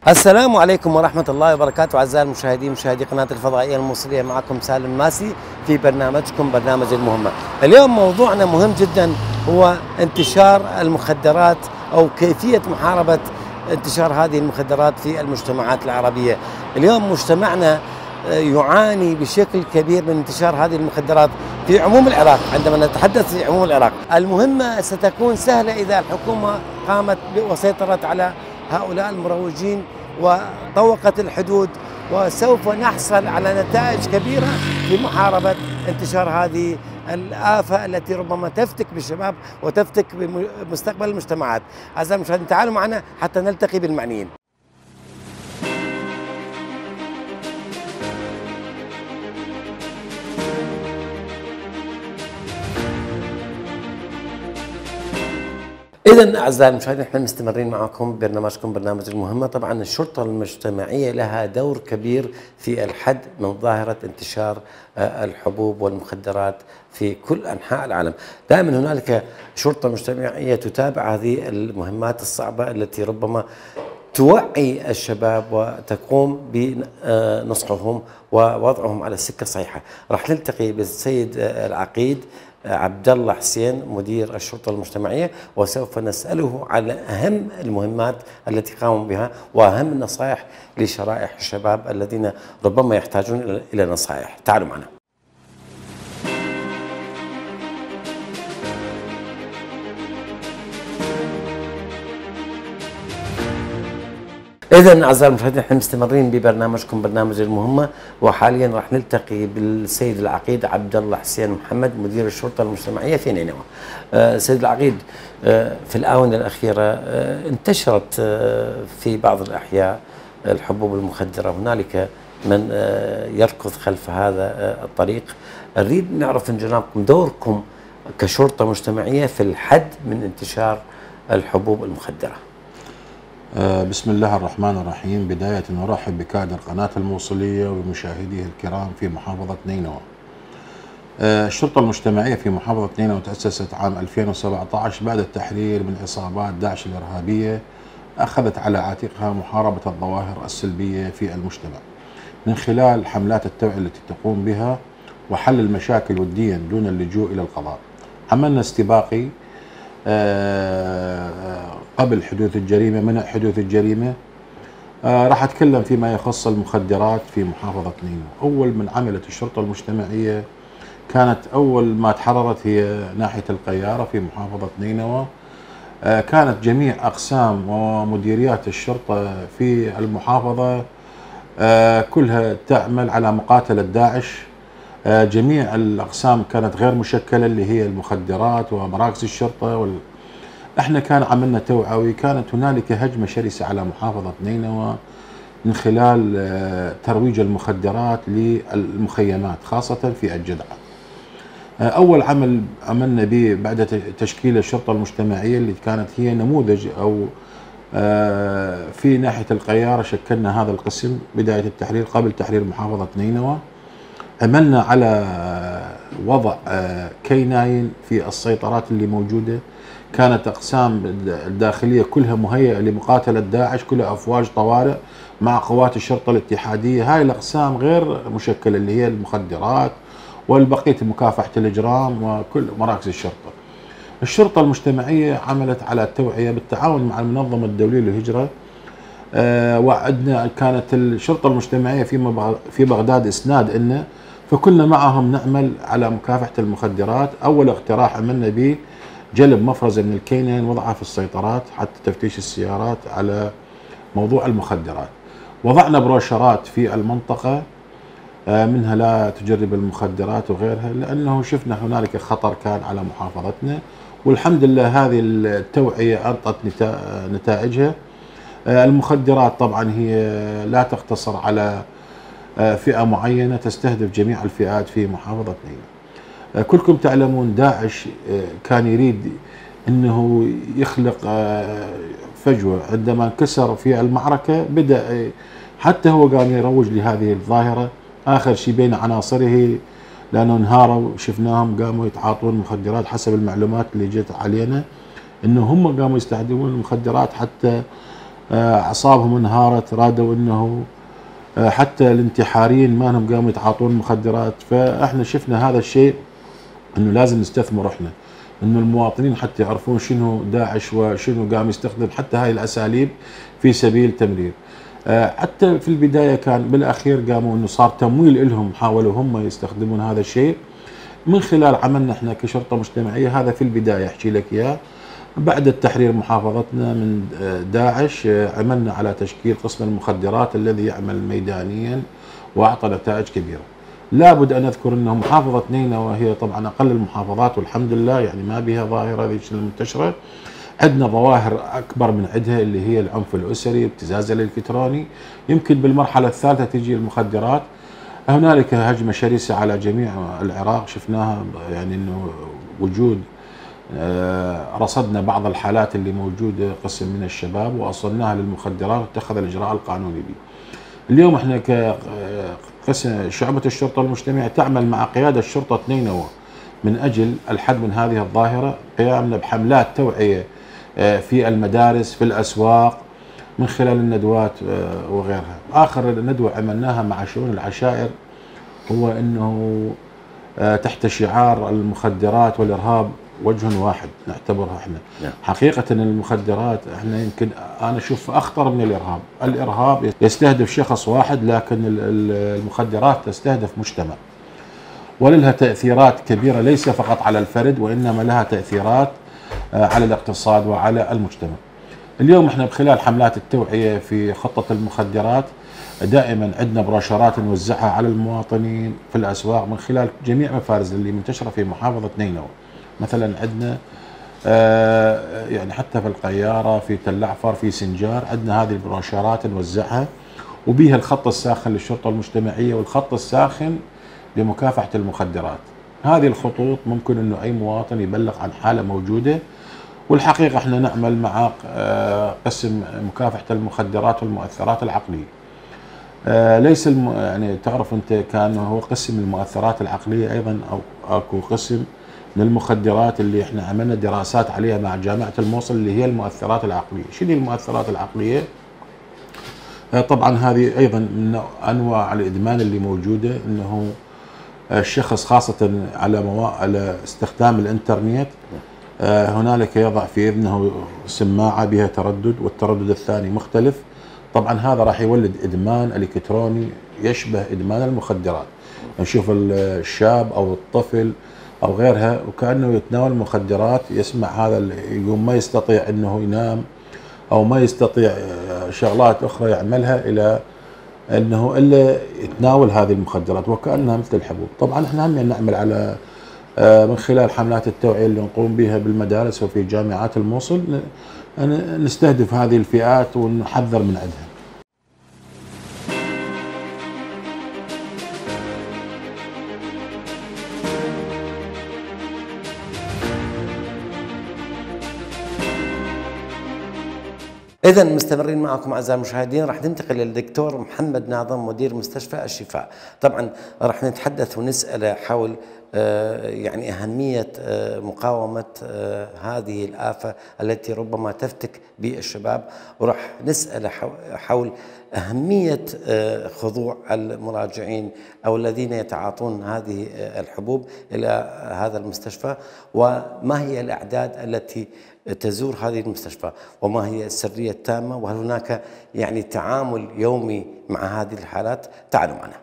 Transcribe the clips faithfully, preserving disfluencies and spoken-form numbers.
السلام عليكم ورحمة الله وبركاته. أعزائي المشاهدين مشاهدي قناة الفضائية الموصلية، معكم سالم ماسي في برنامجكم برنامج المهمة. اليوم موضوعنا مهم جدا، هو انتشار المخدرات أو كيفية محاربة انتشار هذه المخدرات في المجتمعات العربية. اليوم مجتمعنا يعاني بشكل كبير من انتشار هذه المخدرات في عموم العراق. عندما نتحدث في عموم العراق، المهمة ستكون سهلة إذا الحكومة قامت وسيطرت على هؤلاء المروجين وطوقت الحدود، وسوف نحصل على نتائج كبيرة في محاربة انتشار هذه الآفة التي ربما تفتك بالشباب وتفتك بمستقبل المجتمعات. أعزائي المشاهدين، تعالوا معنا حتى نلتقي بالمعنيين. إذن أعزائي المشاهدين، احنا مستمرين معكم ببرنامجكم برنامج المهمة. طبعا الشرطة المجتمعية لها دور كبير في الحد من ظاهرة انتشار الحبوب والمخدرات في كل أنحاء العالم. دائما هنالك شرطة مجتمعية تتابع هذه المهمات الصعبة التي ربما توعي الشباب وتقوم بنصحهم ووضعهم على السكة الصحيحة. راح نلتقي بالسيد العقيد عبد الله حسين مدير الشرطة المجتمعية، وسوف نسأله على أهم المهمات التي قاموا بها وأهم النصائح لشرائح الشباب الذين ربما يحتاجون إلى نصائح. تعالوا معنا. إذن أعزائي المشاهدين، احنا مستمرين ببرنامجكم برنامج المهمة، وحاليا راح نلتقي بالسيد العقيد عبد الله حسين محمد مدير الشرطة المجتمعية في نينوى. آه سيد العقيد، آه في الآونة الأخيرة آه انتشرت آه في بعض الأحياء الحبوب المخدرة، هنالك من آه يركض خلف هذا آه الطريق. نريد نعرف من جنابكم دوركم كشرطة مجتمعية في الحد من انتشار الحبوب المخدرة. بسم الله الرحمن الرحيم. بداية نرحب بكادر قناة الموصلية ومشاهديه الكرام في محافظة نينوى. الشرطة المجتمعية في محافظة نينوى تأسست عام ألفين وسبعة عشر بعد التحرير من عصابات داعش الإرهابية، أخذت على عاتقها محاربة الظواهر السلبية في المجتمع من خلال حملات التوعية التي تقوم بها وحل المشاكل وديا دون اللجوء إلى القضاء. عملنا استباقي قبل حدوث الجريمة، منع حدوث الجريمة. راح أتكلم فيما يخص المخدرات في محافظة نينوى. أول من عملت الشرطة المجتمعية كانت أول ما تحررت هي ناحية القيارة في محافظة نينوى. كانت جميع أقسام ومديريات الشرطة في المحافظة كلها تعمل على مقاتلة داعش. جميع الأقسام كانت غير مشكلة اللي هي المخدرات ومراكز الشرطة وال... احنا كان عملنا توعوي. كانت هنالك هجمة شرسة على محافظة نينوى من خلال ترويج المخدرات للمخيمات خاصة في الجدعة. أول عمل عملنا به بعد تشكيل الشرطة المجتمعية اللي كانت هي نموذج أو في ناحية القيارة، شكلنا هذا القسم بداية التحرير قبل تحرير محافظة نينوى. عملنا على وضع كيناين في السيطرات اللي موجودة. كانت أقسام الداخلية كلها مهيئة لمقاتلة داعش، كلها أفواج طوارئ مع قوات الشرطة الاتحادية. هاي الأقسام غير مشكلة اللي هي المخدرات والبقية مكافحة الإجرام وكل مراكز الشرطة. الشرطة المجتمعية عملت على التوعية بالتعاون مع المنظمة الدولية للهجرة. أه وعدنا كانت الشرطة المجتمعية في في بغداد إسناد إلنا، فكنا معهم نعمل على مكافحة المخدرات. أول اقتراح عملنا به جلب مفرزة من الكينين وضعها في السيطرات حتى تفتيش السيارات على موضوع المخدرات. وضعنا بروشرات في المنطقة منها لا تجرب المخدرات وغيرها، لأنه شفنا هنالك خطر كان على محافظتنا، والحمد لله هذه التوعية أنطت نتائجها. المخدرات طبعا هي لا تقتصر على فئة معينة، تستهدف جميع الفئات في محافظة نينوى. كلكم تعلمون داعش كان يريد أنه يخلق فجوة. عندما انكسر في المعركة بدأ حتى هو قام يروج لهذه الظاهرة. آخر شيء بين عناصره لأنه انهاروا شفناهم قاموا يتعاطون مخدرات حسب المعلومات اللي جت علينا، أنه هم قاموا يستخدمون المخدرات حتى اعصابهم انهارت، رادوا انه حتى الانتحاريين ما هم قاموا يتعاطون مخدرات. فاحنا شفنا هذا الشيء انه لازم نستثمر احنا، انه المواطنين حتى يعرفون شنو داعش وشنو قام يستخدم حتى هاي الاساليب في سبيل تمرير. حتى في البدايه كان بالاخير قاموا انه صار تمويل لهم، حاولوا هم يستخدمون هذا الشيء من خلال عملنا احنا كشرطه مجتمعيه. هذا في البدايه احكي لك اياه. بعد التحرير محافظتنا من داعش عملنا على تشكيل قسم المخدرات الذي يعمل ميدانيا واعطى نتائج كبيره. لابد ان اذكر انه محافظه نينوى هي طبعا اقل المحافظات والحمد لله، يعني ما بها ظاهره ذيك المنتشره. عندنا ظواهر اكبر من عندها اللي هي العنف الاسري، الابتزاز الالكتروني. يمكن بالمرحله الثالثه تجي المخدرات. هنالك هجمه شرسه على جميع العراق شفناها، يعني انه وجود رصدنا بعض الحالات اللي موجوده قسم من الشباب واصلناها للمخدرات واتخذ الاجراء القانوني به. اليوم احنا كقسم شعبه الشرطه المجتمعيه تعمل مع قياده شرطه نينوى من اجل الحد من هذه الظاهره، قيامنا بحملات توعيه في المدارس في الاسواق من خلال الندوات وغيرها. اخر ندوه عملناها مع شؤون العشائر هو انه تحت شعار المخدرات والارهاب وجه واحد نعتبرها احنا. نعم. حقيقة المخدرات احنا يمكن انا اشوف اخطر من الارهاب، الارهاب يستهدف شخص واحد لكن المخدرات تستهدف مجتمع. ولها تأثيرات كبيرة ليس فقط على الفرد وانما لها تأثيرات على الاقتصاد وعلى المجتمع. اليوم احنا بخلال حملات التوعية في خطة المخدرات دائما عندنا بروشورات نوزعها على المواطنين في الاسواق من خلال جميع مفارز اللي منتشرة في محافظة نينوى. مثلا عندنا آه يعني حتى في القيارة في تل عفر في سنجار عندنا هذه البروشورات نوزعها وبيها الخط الساخن للشرطة المجتمعية والخط الساخن لمكافحة المخدرات. هذه الخطوط ممكن انه اي مواطن يبلغ عن حالة موجودة. والحقيقة احنا نعمل مع آه قسم مكافحة المخدرات والمؤثرات العقلية. آه ليس الم... يعني تعرف انت كان هو قسم المؤثرات العقلية ايضا او اكو قسم من المخدرات اللي احنا عملنا دراسات عليها مع جامعة الموصل اللي هي المؤثرات العقلية. شنو المؤثرات العقلية؟ آه طبعا هذه ايضا من انواع الادمان اللي موجودة، انه الشخص خاصة على موا... على استخدام الانترنت آه هنالك يضع في اذنه سماعة بها تردد والتردد الثاني مختلف. طبعا هذا راح يولد ادمان الكتروني يشبه ادمان المخدرات. نشوف الشاب او الطفل او غيرها وكانه يتناول مخدرات، يسمع هذا يقوم ما يستطيع انه ينام او ما يستطيع شغلات اخرى يعملها الى انه الا يتناول هذه المخدرات وكانها مثل الحبوب. طبعا احنا هم نعمل على من خلال حملات التوعيه اللي نقوم بها بالمدارس وفي جامعات الموصل نستهدف هذه الفئات ونحذر من عندها. إذا مستمرين معكم أعزائي المشاهدين، راح ننتقل للدكتور محمد ناظم مدير مستشفى الشفاء. طبعا راح نتحدث ونسأله حول يعني أهمية مقاومة هذه الآفة التي ربما تفتك بالشباب، وراح نسأله حول أهمية خضوع المراجعين أو الذين يتعاطون هذه الحبوب إلى هذا المستشفى، وما هي الأعداد التي تزور هذه المستشفى، وما هي السرية التامة، وهل هناك يعني تعامل يومي مع هذه الحالات. تعالوا معنا.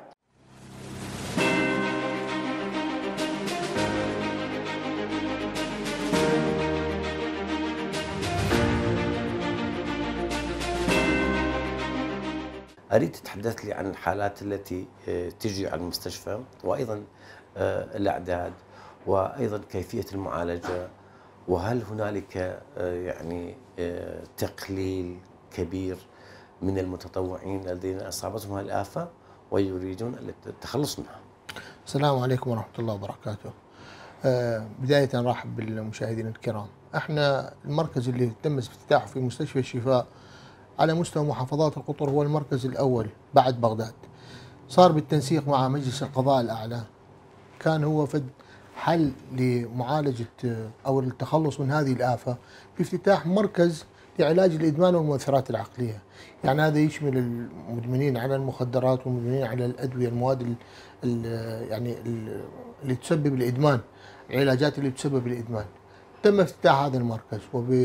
أريد تتحدث لي عن الحالات التي تجي على المستشفى، وأيضا الأعداد، وأيضا كيفية المعالجة، وهل هنالك يعني تقليل كبير من المتطوعين الذين أصابتهم هذه الآفة ويريدون التخلص منها؟ السلام عليكم ورحمة الله وبركاته. بداية نرحب بالمشاهدين الكرام. احنا المركز اللي تم افتتاحه في مستشفى الشفاء على مستوى محافظات القطر هو المركز الأول بعد بغداد. صار بالتنسيق مع مجلس القضاء الأعلى، كان هو فد حل لمعالجة أو التخلص من هذه الآفة بافتتاح مركز في علاج الإدمان والمؤثرات العقلية. يعني هذا يشمل المدمنين على المخدرات والمدمنين على الأدوية، المواد ال ال يعني ال اللي تسبب الإدمان، العلاجات اللي تسبب الإدمان. تم افتتاح هذا المركز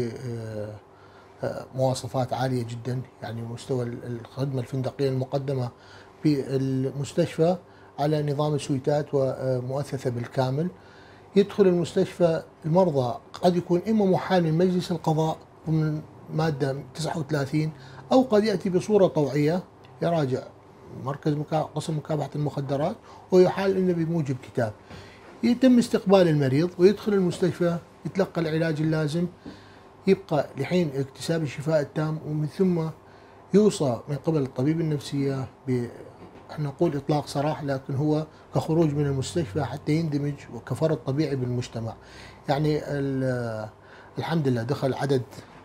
وبمواصفات عالية جدا، يعني مستوى الخدمة الفندقية المقدمة في المستشفى على نظام السويتات ومؤثثة بالكامل. يدخل المستشفى المرضى قد يكون إما محال من مجلس القضاء ومن مادة تسعة وثلاثين، أو قد يأتي بصورة طوعية يراجع مركز مكا... قسم مكافحة المخدرات ويحال إنه بموجب كتاب. يتم استقبال المريض ويدخل المستشفى يتلقى العلاج اللازم، يبقى لحين اكتساب الشفاء التام، ومن ثم يوصى من قبل الطبيب النفسية ب احنا نقول اطلاق سراح، لكن هو كخروج من المستشفى حتى يندمج وكفرد طبيعي بالمجتمع. يعني الحمد لله دخل عدد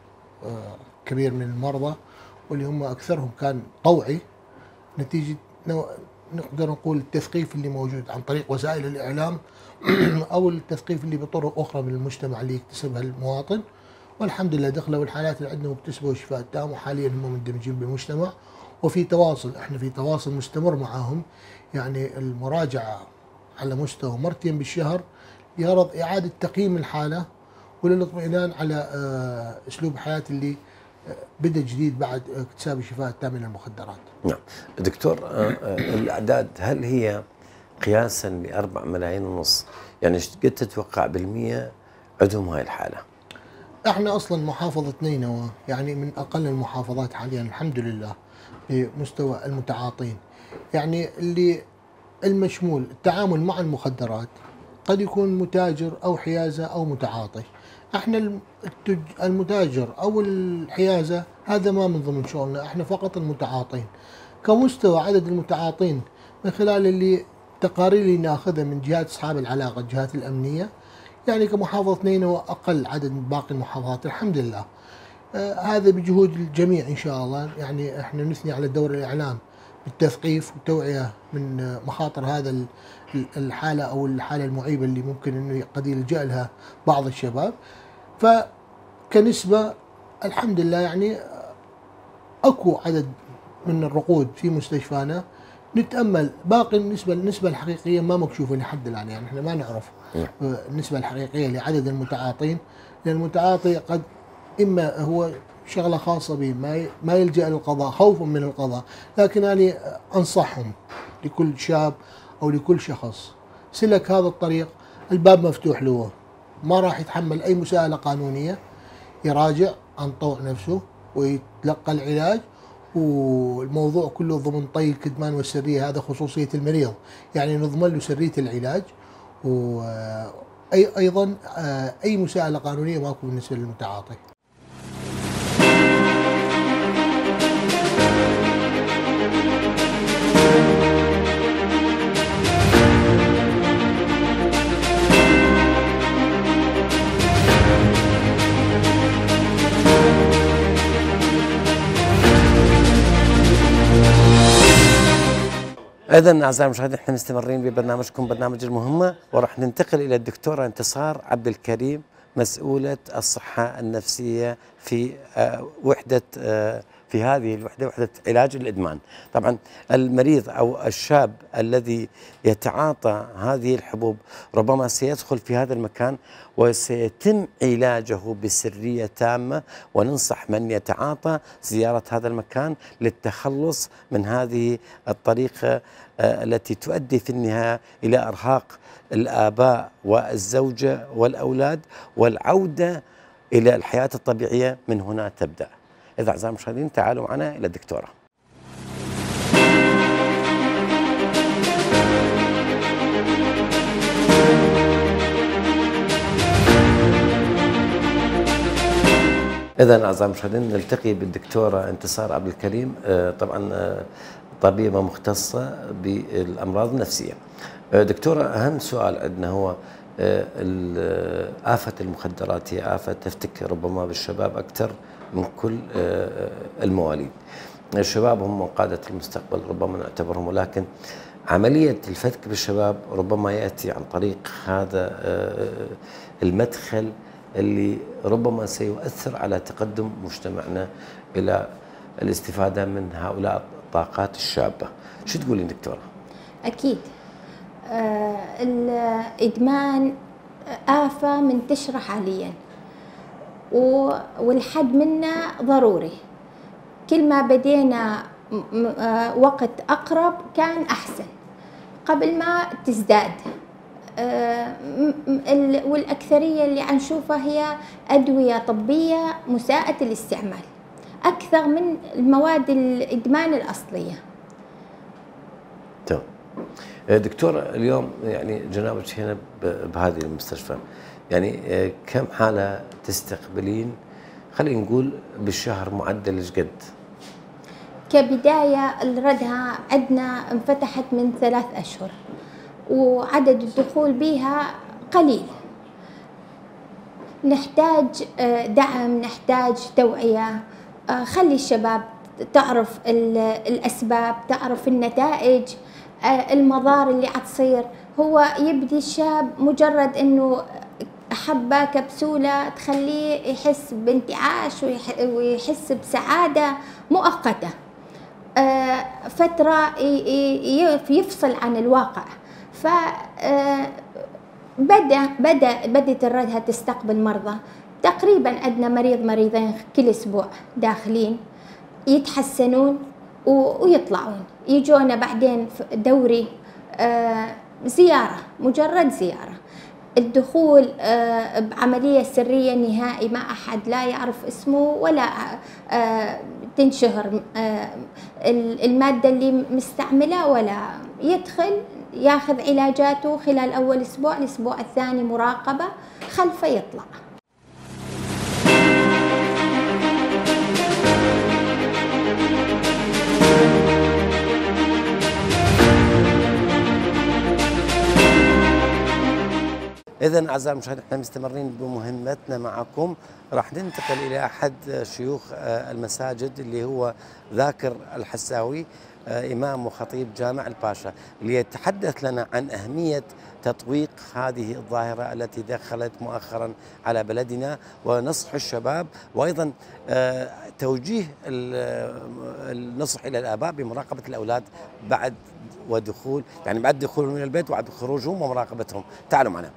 كبير من المرضى، واللي هم اكثرهم كان طوعي نتيجه نقدر نقول التثقيف اللي موجود عن طريق وسائل الاعلام او التثقيف اللي بطرق اخرى من المجتمع اللي يكتسبها المواطن. والحمد لله دخلوا الحالات اللي عندنا واكتسبوا الشفاء التام، وحاليا هم مندمجين بالمجتمع وفي تواصل، احنا في تواصل مستمر معهم. يعني المراجعه على مستوى مرتين بالشهر يغرض اعاده تقييم الحاله وللاطمئنان على اسلوب حياه اللي بدا جديد بعد اكتساب الشفاء التام من المخدرات. نعم دكتور، الاعداد هل هي قياسا لأربع ملايين ونص، يعني ايش قد تتوقع بالمية عندهم هاي الحاله؟ احنا اصلا محافظه نينوى يعني من اقل المحافظات حاليا الحمد لله بمستوى المتعاطين. يعني اللي المشمول التعامل مع المخدرات قد يكون متاجر او حيازه او متعاطي. احنا المتاجر او الحيازه هذا ما من ضمن شغلنا، احنا فقط المتعاطين. كمستوى عدد المتعاطين من خلال اللي تقارير اللي ناخذها من جهات اصحاب العلاقه، الجهات الامنيه، يعني كمحافظه نينوى اقل عدد من باقي المحافظات الحمد لله. آه هذا بجهود الجميع ان شاء الله. يعني احنا نثني على دور الاعلام بالتثقيف والتوعيه من مخاطر هذا الحاله او الحاله المعيبه اللي ممكن انه قد يلجا لها بعض الشباب. فكنسبه الحمد لله يعني اكو عدد من الرقود في مستشفانا. نتامل باقي النسبه النسبه الحقيقيه ما مكشوفه لحد الان، يعني احنا ما نعرف النسبه الحقيقيه لعدد المتعاطين، لان المتعاطي قد اما هو شغله خاصه به ما ما يلجا للقضاء خوفا من القضاء. لكن انا انصحهم لكل شاب او لكل شخص سلك هذا الطريق الباب مفتوح له، ما راح يتحمل اي مساءله قانونيه، يراجع عن طوع نفسه ويتلقى العلاج. والموضوع كله ضمن طي الكتمان والسريه، هذا خصوصيه المريض، يعني نضمن له سريه العلاج. واي ايضا اي مساءله قانونيه ماكو بالنسبه للمتعاطي. إذن أعزائي المشاهدين احنا مستمرين ببرنامجكم برنامج المهمة، وراح ننتقل إلى الدكتورة انتصار عبد الكريم مسؤولة الصحة النفسية في وحدة في هذه الوحدة، وحدة علاج الإدمان. طبعا المريض أو الشاب الذي يتعاطى هذه الحبوب ربما سيدخل في هذا المكان وسيتم علاجه بسرية تامة، وننصح من يتعاطى زيارة هذا المكان للتخلص من هذه الطريقة التي تؤدي في النهاية إلى إرهاق الآباء والزوجة والأولاد والعودة إلى الحياة الطبيعية من هنا تبدأ. إذا أعزائي المشاهدين تعالوا معنا إلى الدكتورة. إذا أعزائي المشاهدين نلتقي بالدكتورة انتصار عبد الكريم، طبعا طبيبة مختصة بالأمراض النفسية. دكتورة، أهم سؤال عندنا هو آفة المخدرات هي آفة تفتك ربما بالشباب أكثر من كل المواليد. الشباب هم قادة المستقبل ربما نعتبرهم، ولكن عملية الفتك بالشباب ربما يأتي عن طريق هذا المدخل اللي ربما سيؤثر على تقدم مجتمعنا إلى الاستفادة من هؤلاء الطاقات الشابة. شو تقولين دكتورة؟ أكيد آه الإدمان آفة منتشرة حاليا، والحد منه ضروري. كل ما بدينا وقت أقرب كان أحسن قبل ما تزداد. والأكثرية اللي عنشوفها هي أدوية طبية مساءة الاستعمال أكثر من المواد الإدمان الأصلية. تمام. دكتور، اليوم يعني جنابك هنا بهذه المستشفى، يعني كم حالة تستقبلين خلينا نقول بالشهر معدل ايش قد؟ كبداية الردها عندنا انفتحت من ثلاث أشهر، وعدد الدخول بها قليل. نحتاج دعم، نحتاج توعية، خلي الشباب تعرف الأسباب، تعرف النتائج، المضار اللي عتصير. هو يبدي الشاب مجرد أنه حبة كبسولة تخليه يحس بانتعاش ويحس بسعادة مؤقتة، فترة يفصل عن الواقع. ف بدأ بدأ بدأت الردها تستقبل مرضى. تقريبا عندنا مريض مريضين كل أسبوع داخلين يتحسنون ويطلعون، يجونا بعدين دوري زيارة، مجرد زيارة. الدخول بعملية سرية نهائي، ما أحد لا يعرف اسمه ولا تنشهر المادة اللي مستعملة، ولا يدخل ياخذ علاجاته خلال أول أسبوع، الأسبوع الثاني مراقبة، خلفه يطلع. إذن أعزائي المشاهدين، احنا مستمرين بمهمتنا معكم. راح ننتقل إلى أحد شيوخ المساجد اللي هو ذاكر الحساوي، إمام وخطيب جامع الباشا، ليتحدث لنا عن أهمية تطويق هذه الظاهرة التي دخلت مؤخرا على بلدنا، ونصح الشباب، وأيضا توجيه النصح إلى الآباء بمراقبة الأولاد بعد ودخول، يعني بعد دخولهم من البيت وبعد خروجهم ومراقبتهم. تعالوا معنا.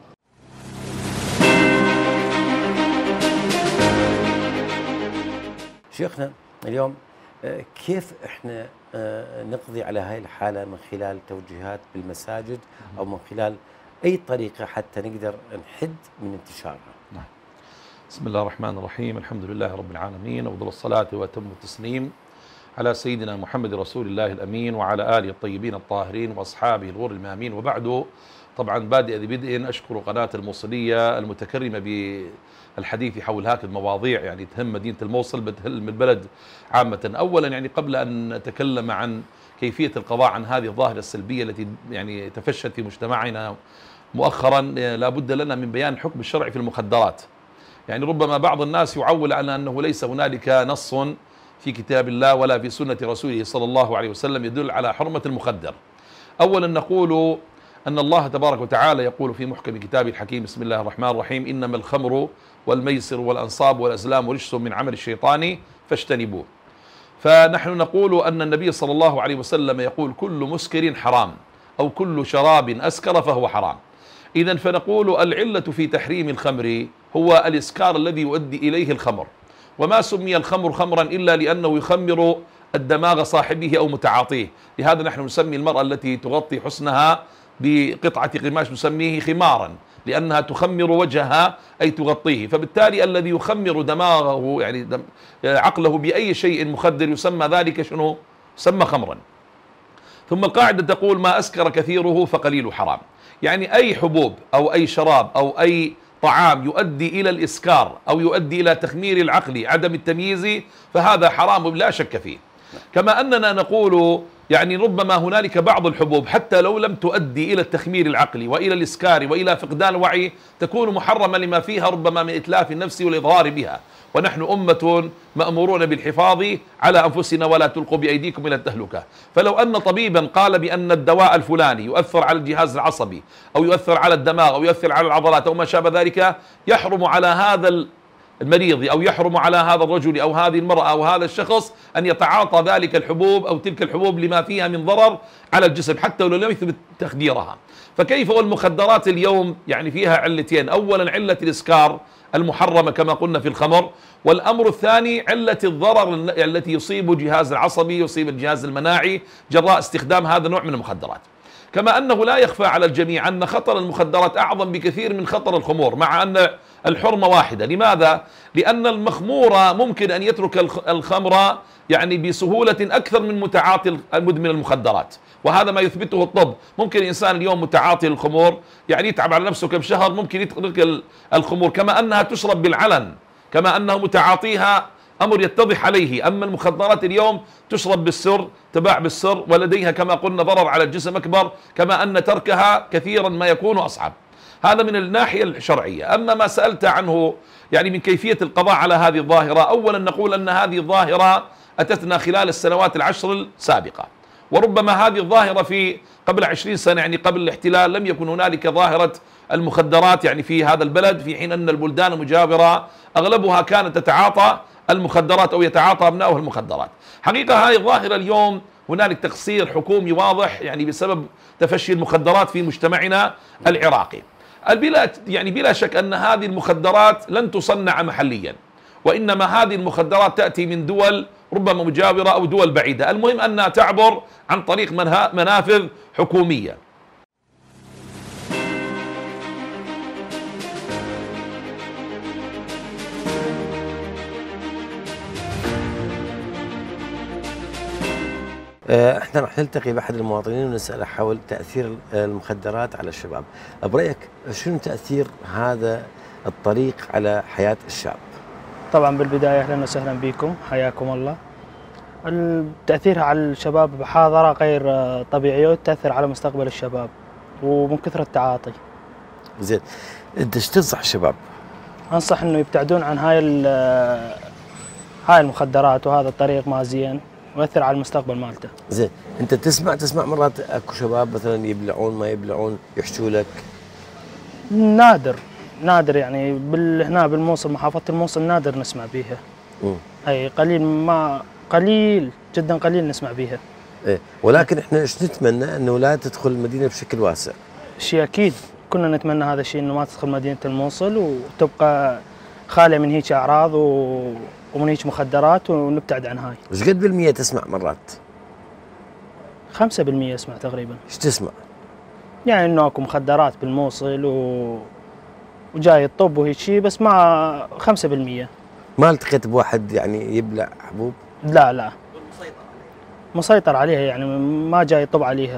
شيخنا، اليوم كيف احنا نقضي على هاي الحالة من خلال توجيهات بالمساجد أو من خلال أي طريقة حتى نقدر نحد من انتشارها؟ نعم. بسم الله الرحمن الرحيم، الحمد لله رب العالمين، وأفضل الصلاة وأتم التسليم على سيدنا محمد رسول الله الأمين وعلى آله الطيبين الطاهرين وأصحابه الغر الميامين، وبعده. طبعا بادئ ببدء أشكر قناة الموصلية المتكرمة بالحديث حول هذه المواضيع، يعني تهم مدينة الموصل، بتهم البلد عامة. أولا يعني قبل أن نتكلم عن كيفية القضاء عن هذه الظاهرة السلبية التي يعني تفشت في مجتمعنا مؤخرا، لابد لنا من بيان الحكم الشرعي في المخدرات. يعني ربما بعض الناس يعول على أنه ليس هنالك نص في كتاب الله ولا في سنة رسوله صلى الله عليه وسلم يدل على حرمة المخدر. أولا نقول أن الله تبارك وتعالى يقول في محكم كتابه الحكيم: بسم الله الرحمن الرحيم، إنما الخمر والميسر والأنصاب والأزلام رجس من عمل الشيطان فاجتنبوه. فنحن نقول أن النبي صلى الله عليه وسلم يقول: كل مسكر حرام، أو كل شراب أسكر فهو حرام. إذن فنقول العلة في تحريم الخمر هو الإسكار الذي يؤدي إليه الخمر، وما سمي الخمر خمرا إلا لأنه يخمر الدماغ صاحبه أو متعاطيه. لهذا نحن نسمي المرأة التي تغطي حسنها بقطعة قماش نسميه خمارا، لأنها تخمر وجهها أي تغطيه. فبالتالي الذي يخمر دماغه يعني دم عقله بأي شيء مخدر يسمى ذلك شنو؟ يسمى خمرا. ثم القاعدة تقول: ما أسكر كثيره فقليل حرام. يعني أي حبوب أو أي شراب أو أي طعام يؤدي إلى الإسكار أو يؤدي إلى تخمير العقل، عدم التمييز، فهذا حرام لا شك فيه. كما أننا نقول يعني ربما هنالك بعض الحبوب حتى لو لم تؤدي إلى التخمير العقلي وإلى الإسكار وإلى فقدان الوعي تكون محرمة لما فيها ربما من إتلاف النفس والإضرار بها، ونحن أمة مأمورون بالحفاظ على أنفسنا ولا تلقوا بأيديكم إلى التهلكة. فلو أن طبيبا قال بأن الدواء الفلاني يؤثر على الجهاز العصبي أو يؤثر على الدماغ أو يؤثر على العضلات أو ما شابه ذلك، يحرم على هذا المريض أو يحرم على هذا الرجل أو هذه المرأة أو هذا الشخص أن يتعاطى ذلك الحبوب أو تلك الحبوب لما فيها من ضرر على الجسم حتى لو لم يثبت تخديرها. فكيف والمخدرات اليوم يعني فيها علتين، أولا علة الإسكار المحرمة كما قلنا في الخمر، والأمر الثاني علة الضرر التي يصيب الجهاز العصبي يصيب الجهاز المناعي جراء استخدام هذا النوع من المخدرات. كما أنه لا يخفى على الجميع أن خطر المخدرات أعظم بكثير من خطر الخمور، مع أن الحرمة واحدة. لماذا؟ لأن المخمور ممكن أن يترك الخمر يعني بسهولة أكثر من متعاطي المدمن المخدرات، وهذا ما يثبته الطب. ممكن الإنسان اليوم متعاطي الخمور يعني يتعب على نفسه كم شهر ممكن يترك الخمور، كما أنها تشرب بالعلن، كما أنه متعاطيها أمر يتضح عليه. أما المخدرات اليوم تشرب بالسر، تباع بالسر، ولديها كما قلنا ضرر على الجسم أكبر، كما أن تركها كثيرا ما يكون أصعب. هذا من الناحية الشرعية. أما ما سألت عنه يعني من كيفية القضاء على هذه الظاهرة، أولا نقول أن هذه الظاهرة أتتنا خلال السنوات العشر السابقة، وربما هذه الظاهرة في قبل عشرين سنة يعني قبل الاحتلال لم يكن هنالك ظاهرة المخدرات يعني في هذا البلد، في حين أن البلدان المجاورة أغلبها كانت تتعاطى المخدرات أو يتعاطى أبنائها المخدرات. حقيقة هذه الظاهرة اليوم هنالك تقصير حكومي واضح يعني بسبب تفشي المخدرات في مجتمعنا العراقي. البلا يعني بلا شك أن هذه المخدرات لن تصنع محليا، وإنما هذه المخدرات تأتي من دول ربما مجاورة أو دول بعيدة، المهم أنها تعبر عن طريق منافذ حكومية. احنا راح نلتقي باحد المواطنين ونساله حول تاثير المخدرات على الشباب. برايك شنو تاثير هذا الطريق على حياه الشاب؟ طبعا بالبدايه اهلا وسهلا بكم، حياكم الله. تاثيرها على الشباب بحاضره غير طبيعيه وتاثر على مستقبل الشباب ومن كثر التعاطي. زين، انت ايش تنصح الشباب؟ انصح انه يبتعدون عن هاي هاي المخدرات، وهذا الطريق ما زين ويأثر على المستقبل مالته. زين، انت تسمع تسمع مرات اكو شباب مثلا يبلعون ما يبلعون يحشوا لك؟ نادر نادر يعني بال هنا بالموصل محافظة الموصل نادر نسمع بيها. امم اي قليل، ما قليل جدا قليل نسمع بيها. ايه، ولكن احنا ايش نتمنى انه لا تدخل المدينة بشكل واسع. شيء اكيد كنا نتمنى هذا الشيء، انه ما تدخل مدينة الموصل وتبقى خالية من هيك اعراض و ومن هيك مخدرات ونبتعد عن هاي. ايش قد بالمية تسمع مرات؟ خمسة بالمية اسمع تقريبا. ايش تسمع؟ يعني انه اكو مخدرات بالموصل و... وجاي الطب وهيك شيء، بس ما خمسة بالمية. ما التقيت بواحد يعني يبلع حبوب؟ لا لا مسيطر عليها يعني ما جاي يطب عليها.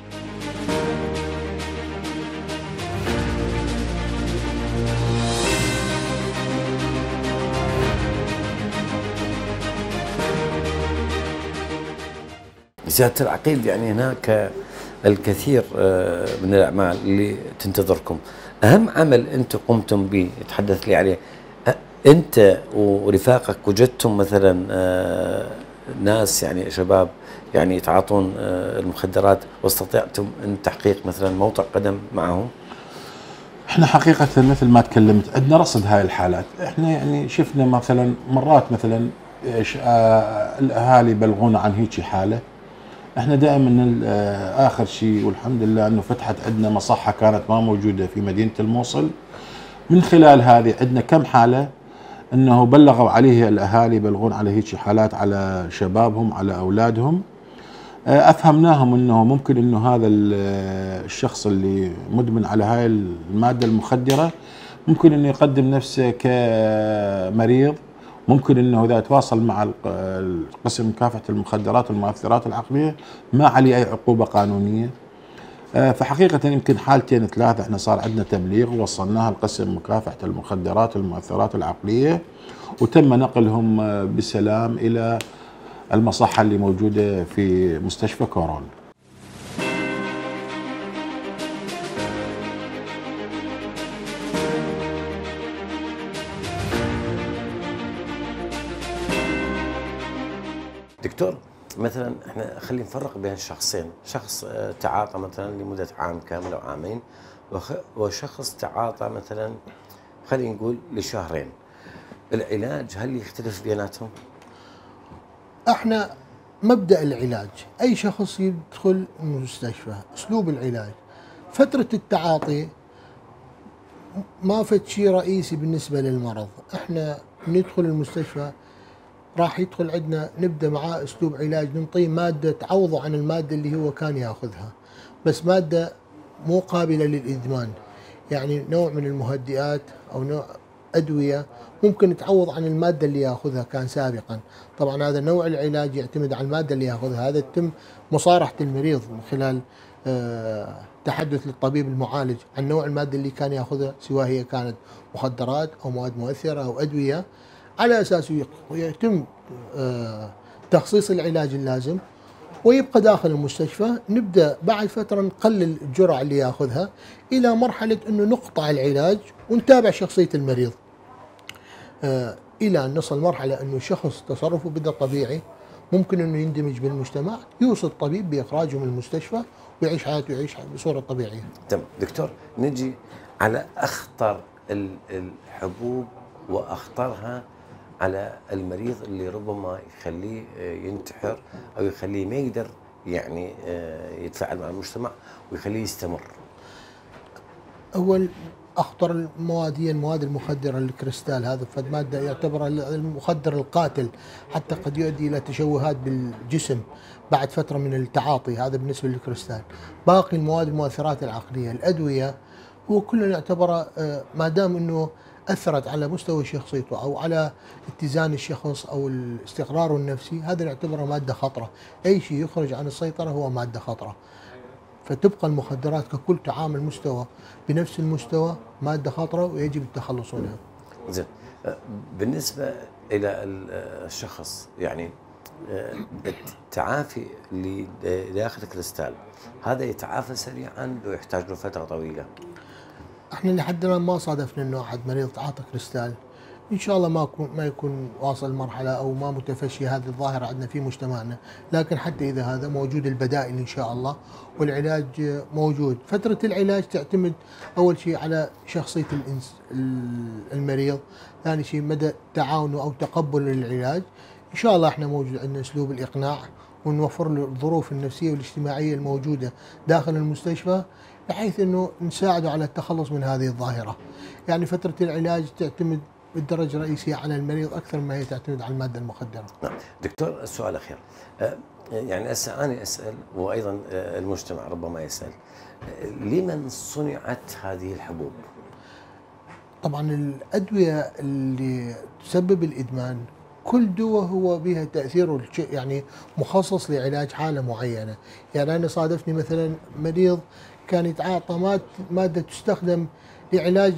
سيادة العقيد، يعني هناك الكثير من الأعمال اللي تنتظركم. أهم عمل أنتم قمتم به تحدث لي عليه، أنت ورفاقك وجدتم مثلا ناس يعني شباب يعني يتعاطون المخدرات واستطعتم أن تحقيق مثلا موطئ قدم معهم؟ احنا حقيقة مثل ما تكلمت عندنا رصد هاي الحالات. احنا يعني شفنا مثلا مرات مثلا الأهالي يبلغونا عن هيك حالة. احنا دائما اخر شيء والحمد لله انه فتحت عندنا مصحة كانت ما موجودة في مدينة الموصل. من خلال هذه عندنا كم حالة انه بلغوا عليه الاهالي، يبلغون على هيك حالات على شبابهم على اولادهم. افهمناهم انه ممكن انه هذا الشخص اللي مدمن على هاي المادة المخدرة ممكن انه يقدم نفسه كمريض، ممكن انه اذا تواصل مع القسم مكافحة المخدرات والمؤثرات العقلية ما عليه اي عقوبة قانونية. فحقيقة يمكن حالتين ثلاثة احنا صار عندنا تبليغ ووصلناها لقسم مكافحة المخدرات والمؤثرات العقلية، وتم نقلهم بسلام الى المصحة اللي موجودة في مستشفى كورون. دكتور، مثلا احنا خلينا نفرق بين شخصين، شخص تعاطى مثلا لمدة عام كامل أو عامين، وشخص تعاطى مثلا خلينا نقول لشهرين. العلاج هل يختلف بيناتهم؟ احنا مبدأ العلاج أي شخص يدخل المستشفى أسلوب العلاج فترة التعاطي ما فد شيء رئيسي بالنسبة للمرض. احنا ندخل المستشفى راح يدخل عندنا نبدأ معاه أسلوب علاج، ننطيه مادة تعوضه عن المادة اللي هو كان ياخذها، بس مادة مو قابلة للإدمان، يعني نوع من المهدئات أو نوع أدوية ممكن تعوض عن المادة اللي ياخذها كان سابقا. طبعا هذا نوع العلاج يعتمد على المادة اللي ياخذها، هذا يتم مصارحة المريض من خلال أه تحدث للطبيب المعالج عن نوع المادة اللي كان ياخذها، سواء هي كانت مخدرات أو مواد مؤثرة أو أدوية، على أساسه يتم أه تخصيص العلاج اللازم ويبقى داخل المستشفى. نبدأ بعد فترة نقلل الجرعة اللي ياخذها إلى مرحلة أنه نقطع العلاج ونتابع شخصية المريض آه إلى أن نصل مرحلة أنه شخص تصرفه بدأ طبيعي، ممكن أنه يندمج بالمجتمع، يوصل الطبيب بإخراجه من المستشفى ويعيش حياته ويعيش بصورة طبيعية. تمام دكتور، نجي على أخطر الحبوب وأخطرها على المريض اللي ربما يخليه ينتحر أو يخليه ما يقدر يعني يتفاعل مع المجتمع ويخليه يستمر. أول أخطر المواد هي المواد المخدرة، الكريستال، هذا فد مادة يعتبر المخدر القاتل، حتى قد يؤدي إلى تشوهات بالجسم بعد فترة من التعاطي، هذا بالنسبة للكريستال. باقي المواد المؤثرات العقلية، الأدوية، هو كله يعتبر ما دام أنه أثرت على مستوى شخصيته أو على اتزان الشخص أو استقراره النفسي، هذا يعتبر مادة خطرة. أي شيء يخرج عن السيطرة هو مادة خطرة. فتبقى المخدرات ككل تعامل مستوى بنفس المستوى مادة خطرة ويجب التخلص منها. زين، بالنسبة إلى الشخص يعني التعافي اللي داخل الكريستال هذا يتعافى سريعا ويحتاج له فترة طويلة؟ احنا لحد الان ما صادفنا انه احد مريض تعاطى كريستال، ان شاء الله ما يكون ما يكون واصل مرحله او ما متفشي هذه الظاهره عندنا في مجتمعنا، لكن حتى اذا هذا موجود البدائل ان شاء الله والعلاج موجود. فتره العلاج تعتمد اول شيء على شخصيه الانس المريض، ثاني شيء مدى تعاونه او تقبله للعلاج. ان شاء الله احنا موجود عندنا اسلوب الاقناع ونوفر له الظروف النفسيه والاجتماعيه الموجوده داخل المستشفى بحيث انه نساعده على التخلص من هذه الظاهره. يعني فتره العلاج تعتمد بالدرجه الرئيسيه على المريض اكثر ما هي تعتمد على الماده المخدره. نعم دكتور، السؤال الاخير، يعني هسه انا اسال وايضا المجتمع ربما يسال، لمن صنعت هذه الحبوب؟ طبعا الادويه اللي تسبب الادمان كل دواء هو بها تاثيره يعني مخصص لعلاج حاله معينه. يعني انا صادفني مثلا مريض كان يتعاطى ماده تستخدم لعلاج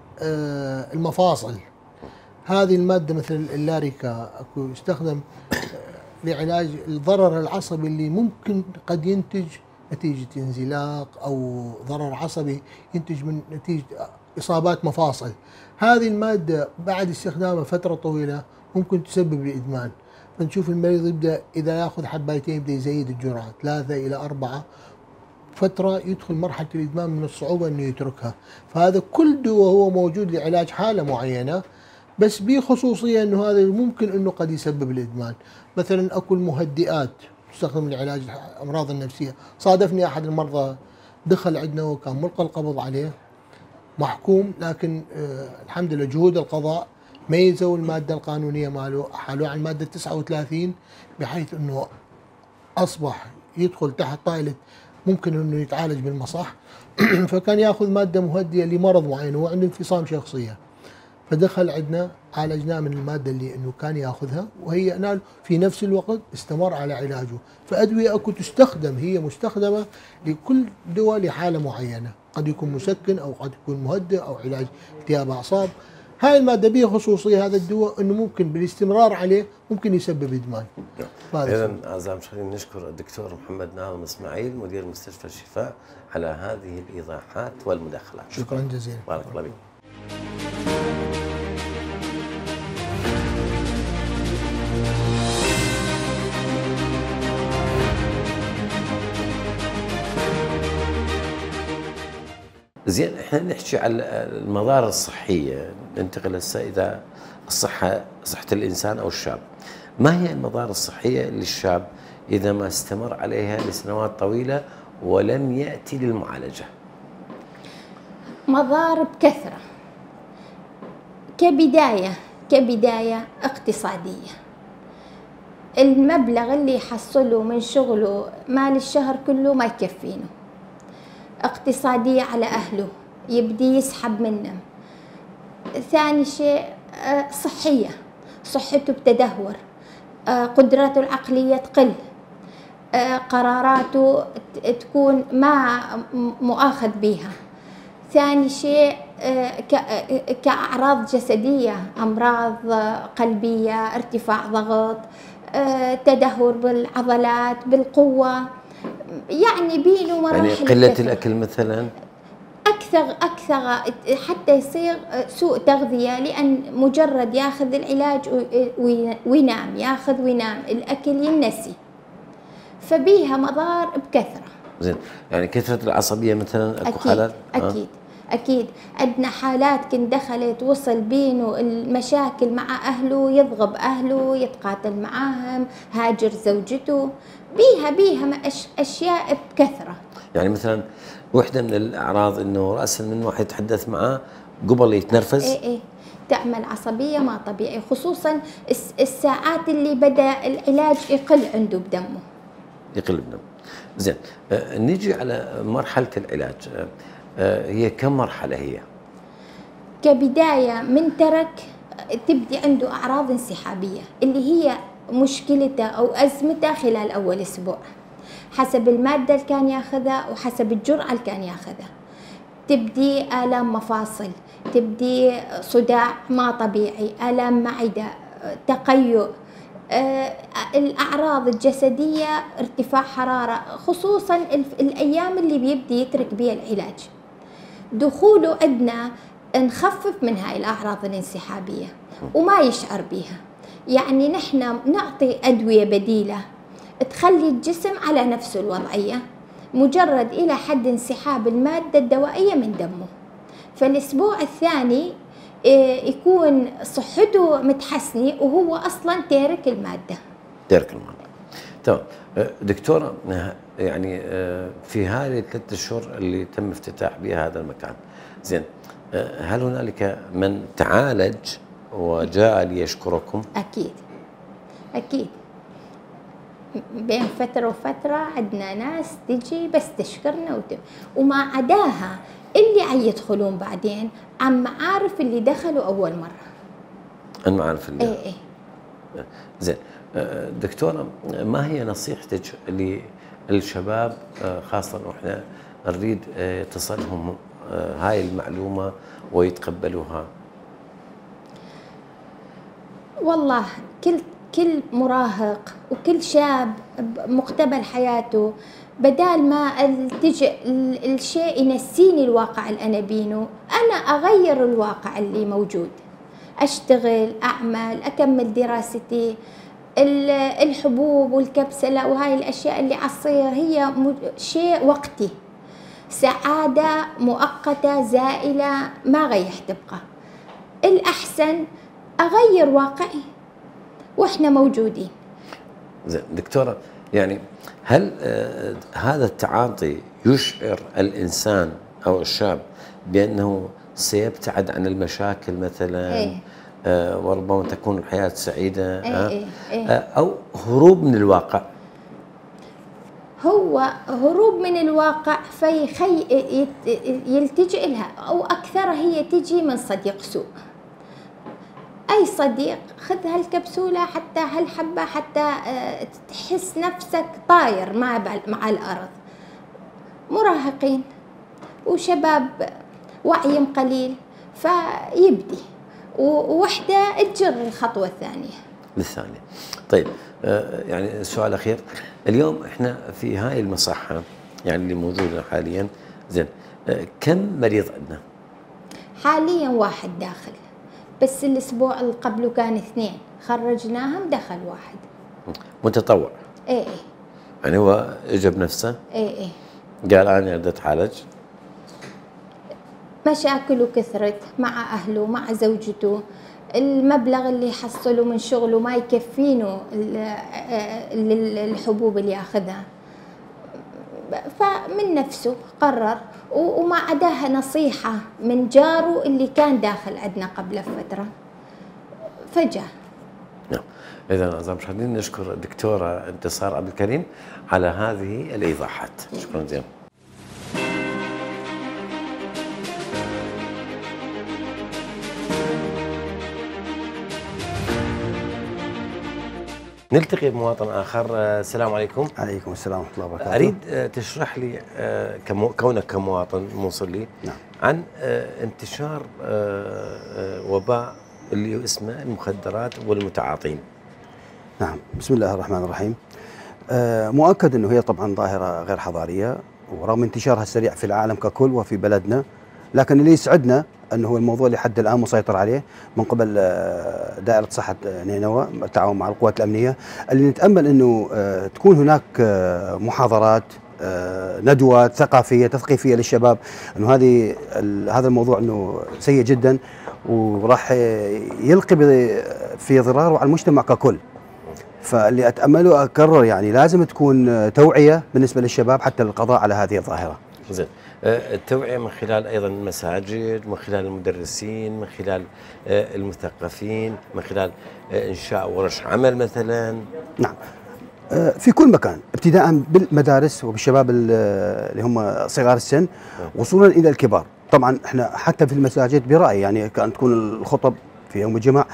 المفاصل، هذه الماده مثل اللاريكا اكو يستخدم لعلاج الضرر العصبي اللي ممكن قد ينتج نتيجه انزلاق او ضرر عصبي ينتج من نتيجه اصابات مفاصل. هذه الماده بعد استخدامها فتره طويله ممكن تسبب الادمان، فنشوف المريض يبدا اذا ياخذ حبايتين يبدا يزيد الجرعه ثلاثه الى اربعه، فتره يدخل مرحله الادمان من الصعوبه انه يتركها. فهذا كل دواء هو موجود لعلاج حاله معينه، بس بخصوصيه انه هذا ممكن انه قد يسبب الادمان. مثلا اكو المهدئات تستخدم لعلاج الامراض النفسيه، صادفني احد المرضى دخل عندنا وكان ملقى القبض عليه محكوم، لكن آه الحمد لله جهود القضاء ميزوا الماده القانونيه ماله، حالوه على الماده تسعة وثلاثين بحيث انه اصبح يدخل تحت طائله ممكن انه يتعالج بالمصح. فكان ياخذ ماده مهدئه لمرض معين وعنده انفصام شخصيه، فدخل عندنا عالجناه من الماده اللي انه كان ياخذها وهيئنا له في نفس الوقت استمر على علاجه. فادويه اكو تستخدم هي مستخدمه لكل دواء لحاله معينه، قد يكون مسكن او قد يكون مهدئ او علاج التهاب اعصاب. هاي الماده بها خصوصيه هذا الدواء انه ممكن بالاستمرار عليه ممكن يسبب ادمان. اذا اعزائي المشاهدين نشكر الدكتور محمد ناظم اسماعيل مدير مستشفى الشفاء على هذه الايضاحات والمداخلات. شكرا جزيلا. بارك الله فيك. زين، احنا نحكي على المضار الصحيه، ننتقل هسه الى الصحه، صحه الانسان او الشاب. ما هي المضار الصحيه للشاب اذا ما استمر عليها لسنوات طويله ولم ياتي للمعالجه؟ مضار بكثره. كبدايه كبدايه اقتصاديه، المبلغ اللي يحصله من شغله مال الشهر كله ما يكفينه. اقتصادية على أهله، يبدي يسحب منهم. ثاني شيء صحية، صحته بتدهور، قدراته العقلية تقل، قراراته تكون ما مؤاخذ بها. ثاني شيء كأعراض جسدية، أمراض قلبية، ارتفاع ضغط، تدهور بالعضلات، بالقوة، يعني بينه مراحل. يعني قلة الأكل مثلا، أكثر أكثر حتى يصير سوء تغذية، لأن مجرد ياخذ العلاج وينام، ياخذ وينام، الأكل ينسي، فبيها مضار بكثرة. زين، يعني كثرة العصبية مثلا اكو أكيد حالات؟ أكيد أه؟ أكيد عندنا حالات كنت دخلت وصل بينه المشاكل مع أهله، يضغب أهله، يتقاتل معاهم، هاجر زوجته، بيها بيها أشياء بكثرة. يعني مثلا وحدة من الأعراض إنه رأسا من واحد يتحدث معاه قبل يتنرفز. إيه إيه، تعمل عصبية ما طبيعي، خصوصا الساعات اللي بدأ العلاج يقل عنده بدمه. يقل بدمه. زين، آه نيجي على مرحلة العلاج، آه آه هي كم مرحلة هي؟ كبداية من ترك تبدي عنده أعراض انسحابية اللي هي مشكلته أو أزمته خلال أول أسبوع، حسب المادة اللي كان ياخذها وحسب الجرعة اللي كان ياخذها. تبدي آلام مفاصل، تبدي صداع ما طبيعي، آلام معدة، تقيؤ، آه، الأعراض الجسدية، ارتفاع حرارة، خصوصا الأيام اللي بيبدي يترك بها العلاج. دخوله عندنا نخفف من هاي الأعراض الانسحابية وما يشعر بها، يعني نحن نعطي أدوية بديلة تخلي الجسم على نفس الوضعية، مجرد إلى حد انسحاب المادة الدوائية من دمه. فالأسبوع الثاني يكون صحته متحسنة وهو أصلا تارك المادة. تارك المادة. تمام. دكتورة، يعني في هذه الثلاث أشهر اللي تم افتتاح بها هذا المكان، زين، هل هنالك من تعالج وجاء ليشكركم؟ أكيد أكيد، بين فترة وفترة عندنا ناس تجي بس تشكرنا وت... وما عداها اللي عم يدخلون بعدين عن معارف اللي دخلوا أول مرة. المعارف اللي إيه إيه. زين، دكتورة، ما هي نصيحتك للشباب، خاصة وإحنا نريد تصلهم هاي المعلومة ويتقبلوها؟ والله كل كل مراهق وكل شاب بمقتبل حياته، بدال ما التجئ الشيء ينسيني الواقع اللي أنا بينه، أنا أغير الواقع اللي موجود، أشتغل، أعمل، أكمل دراستي. الحبوب والكبسلة وهاي الأشياء اللي عصير هي شيء وقتي، سعادة مؤقتة زائلة ما غيح تبقى. الأحسن أغير واقعي وإحنا موجودين. زين دكتورة، يعني هل آه هذا التعاطي يشعر الإنسان أو الشاب بأنه سيبتعد عن المشاكل مثلا؟ إيه؟ آه وربما تكون الحياة سعيدة؟ إيه آه إيه إيه؟ آه أو هروب من الواقع؟ هو هروب من الواقع فيخي يلتجئ لها، أو أكثر هي تجي من صديق سوء. أي صديق خذ هالكبسولة حتى هالحبة حتى تحس نفسك طاير مع مع الأرض. مراهقين وشباب وعيهم قليل، فيبدي ووحده تجر الخطوه الثانيه. للثانيه. طيب آه يعني السؤال الاخير، اليوم احنا في هاي المصحه يعني اللي موجوده حاليا، زين آه كم مريض عندنا؟ حاليا واحد داخل، بس الاسبوع اللي قبله كان اثنين، خرجناهم دخل واحد. متطوع؟ ايه ايه. يعني هو اجى بنفسه؟ ايه ايه. قال انا بدي اتعالج. مشاكله كثرت مع اهله مع زوجته، المبلغ اللي يحصله من شغله ما يكفينه الحبوب اللي ياخذها، فمن نفسه قرر، وما عداها نصيحة من جاره اللي كان داخل عندنا قبل فترة فجأة. نعم. إذا أعزائي المشاهدين نشكر الدكتورة انتصار عبد الكريم على هذه الإيضاحات، شكرا جزيلا. نلتقي بمواطن آخر. السلام عليكم. عليكم السلام ورحمة الله وبركاته. أريد تشرح لي كونك كمواطن موصلي نعم. عن انتشار وباء اللي اسمه المخدرات والمتعاطين. نعم، بسم الله الرحمن الرحيم. مؤكد أنه هي طبعا ظاهرة غير حضارية، ورغم انتشارها السريع في العالم ككل وفي بلدنا، لكن اللي يسعدنا أنه هو الموضوع اللي حد الآن مسيطر عليه من قبل دائرة صحة نينوى بالتعاون مع القوات الأمنية، اللي نتأمل أنه تكون هناك محاضرات، ندوات ثقافية تثقيفية للشباب، أنه هذه هذا الموضوع أنه سيء جدا وراح يلقي في ضراره على المجتمع ككل. فاللي أتأمله أكرر يعني لازم تكون توعية بالنسبة للشباب حتى للقضاء على هذه الظاهرة. زين، التوعية من خلال أيضا المساجد، من خلال المدرسين، من خلال المثقفين، من خلال إنشاء ورش عمل مثلا. نعم، في كل مكان، ابتداء بالمدارس وبالشباب اللي هم صغار السن وصولا إلى الكبار. طبعا احنا حتى في المساجد برأيي يعني كان تكون الخطب في يوم الجمعة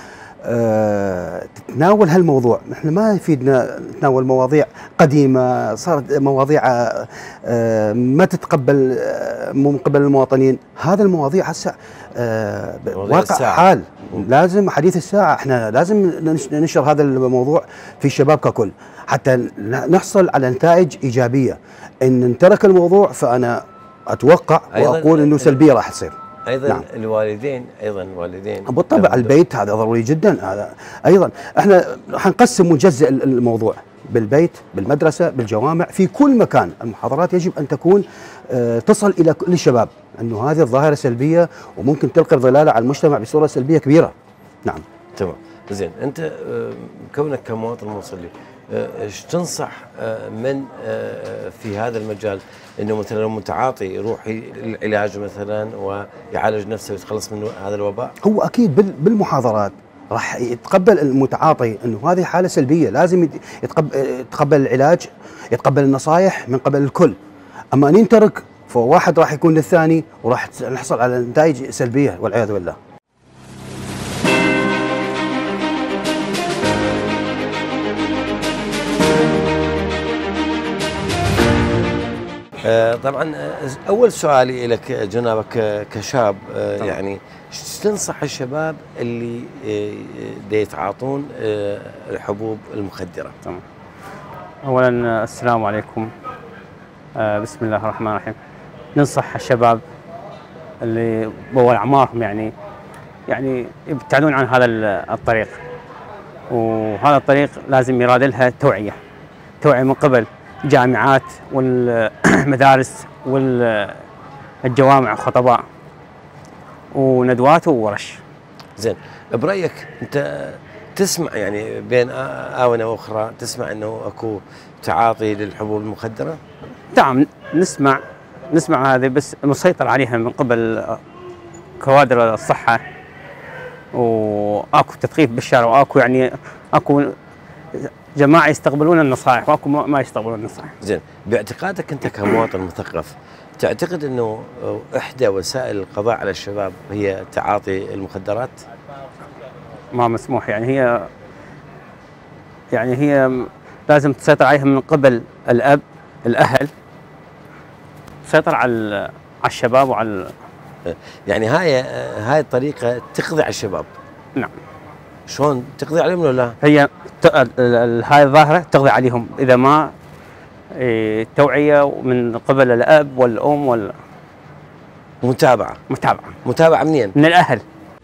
أه تتناول هالموضوع. احنا ما يفيدنا نتناول مواضيع قديمة صارت مواضيع أه ما تتقبل أه من قبل المواطنين. هذا المواضيع هسه أه واقع الساعة. حال لازم حديث الساعة، احنا لازم ننشر هذا الموضوع في الشباب ككل حتى نحصل على نتائج إيجابية. إن نترك الموضوع فأنا أتوقع وأقول إنه سلبية راح تصير. ايضا نعم. الوالدين ايضا الوالدين بالطبع البيت هذا ضروري جدا. هذا ايضا احنا حنقسم ونجزئ الموضوع بالبيت، بالمدرسه، بالجوامع، في كل مكان. المحاضرات يجب ان تكون اه تصل الى كل الشباب انه هذه الظاهره سلبيه وممكن تلقي ظلاله على المجتمع بصوره سلبيه كبيره. نعم. تمام. زين، انت اه كونك كمواطن مصلي ايش اه تنصح اه من اه في هذا المجال؟ انه مثلا متعاطي يروح العلاج مثلا ويعالج نفسه ويتخلص من هذا الوباء؟ هو اكيد بالمحاضرات راح يتقبل المتعاطي انه هذه حاله سلبيه، لازم يتقبل العلاج، يتقبل النصائح من قبل الكل. اما ان ينترك فواحد راح يكون للثاني وراح نحصل على نتائج سلبيه والعياذ بالله. آه طبعا اول سؤالي لك جنابك كشاب، آه يعني ايش تنصح الشباب اللي آه يتعاطون آه الحبوب المخدره؟ تمام. اولا السلام عليكم. آه بسم الله الرحمن الرحيم. ننصح الشباب اللي بأول اعمارهم يعني يعني يبتعدون عن هذا الطريق، وهذا الطريق لازم يراد لها توعيه، توعيه من قبل الجامعات والمدارس والجوامع خطباء وندوات وورش. زين، برايك انت تسمع يعني بين آونة واخرى تسمع انه اكو تعاطي للحبوب المخدره؟ نعم، نسمع نسمع هذه، بس مسيطر عليها من قبل كوادر الصحه، واكو تثقيف بالشارع، واكو يعني اكو جماعة يستقبلون النصائح واكو ما يستقبلون النصائح. زين، باعتقادك انت كمواطن مثقف تعتقد انه احدى وسائل القضاء على الشباب هي تعاطي المخدرات؟ ما مسموح، يعني هي يعني هي لازم تسيطر عليها من قبل الاب، الاهل، تسيطر على على الشباب وعلى يعني هاي هاي الطريقة تقضي على الشباب. نعم. شلون تقضي عليهم ولا لا؟ هي هاي الظاهرة تقضي عليهم إذا ما إيه توعية من قبل الأب والأم وال متابعة متابعة متابعة منين؟ من الأهل.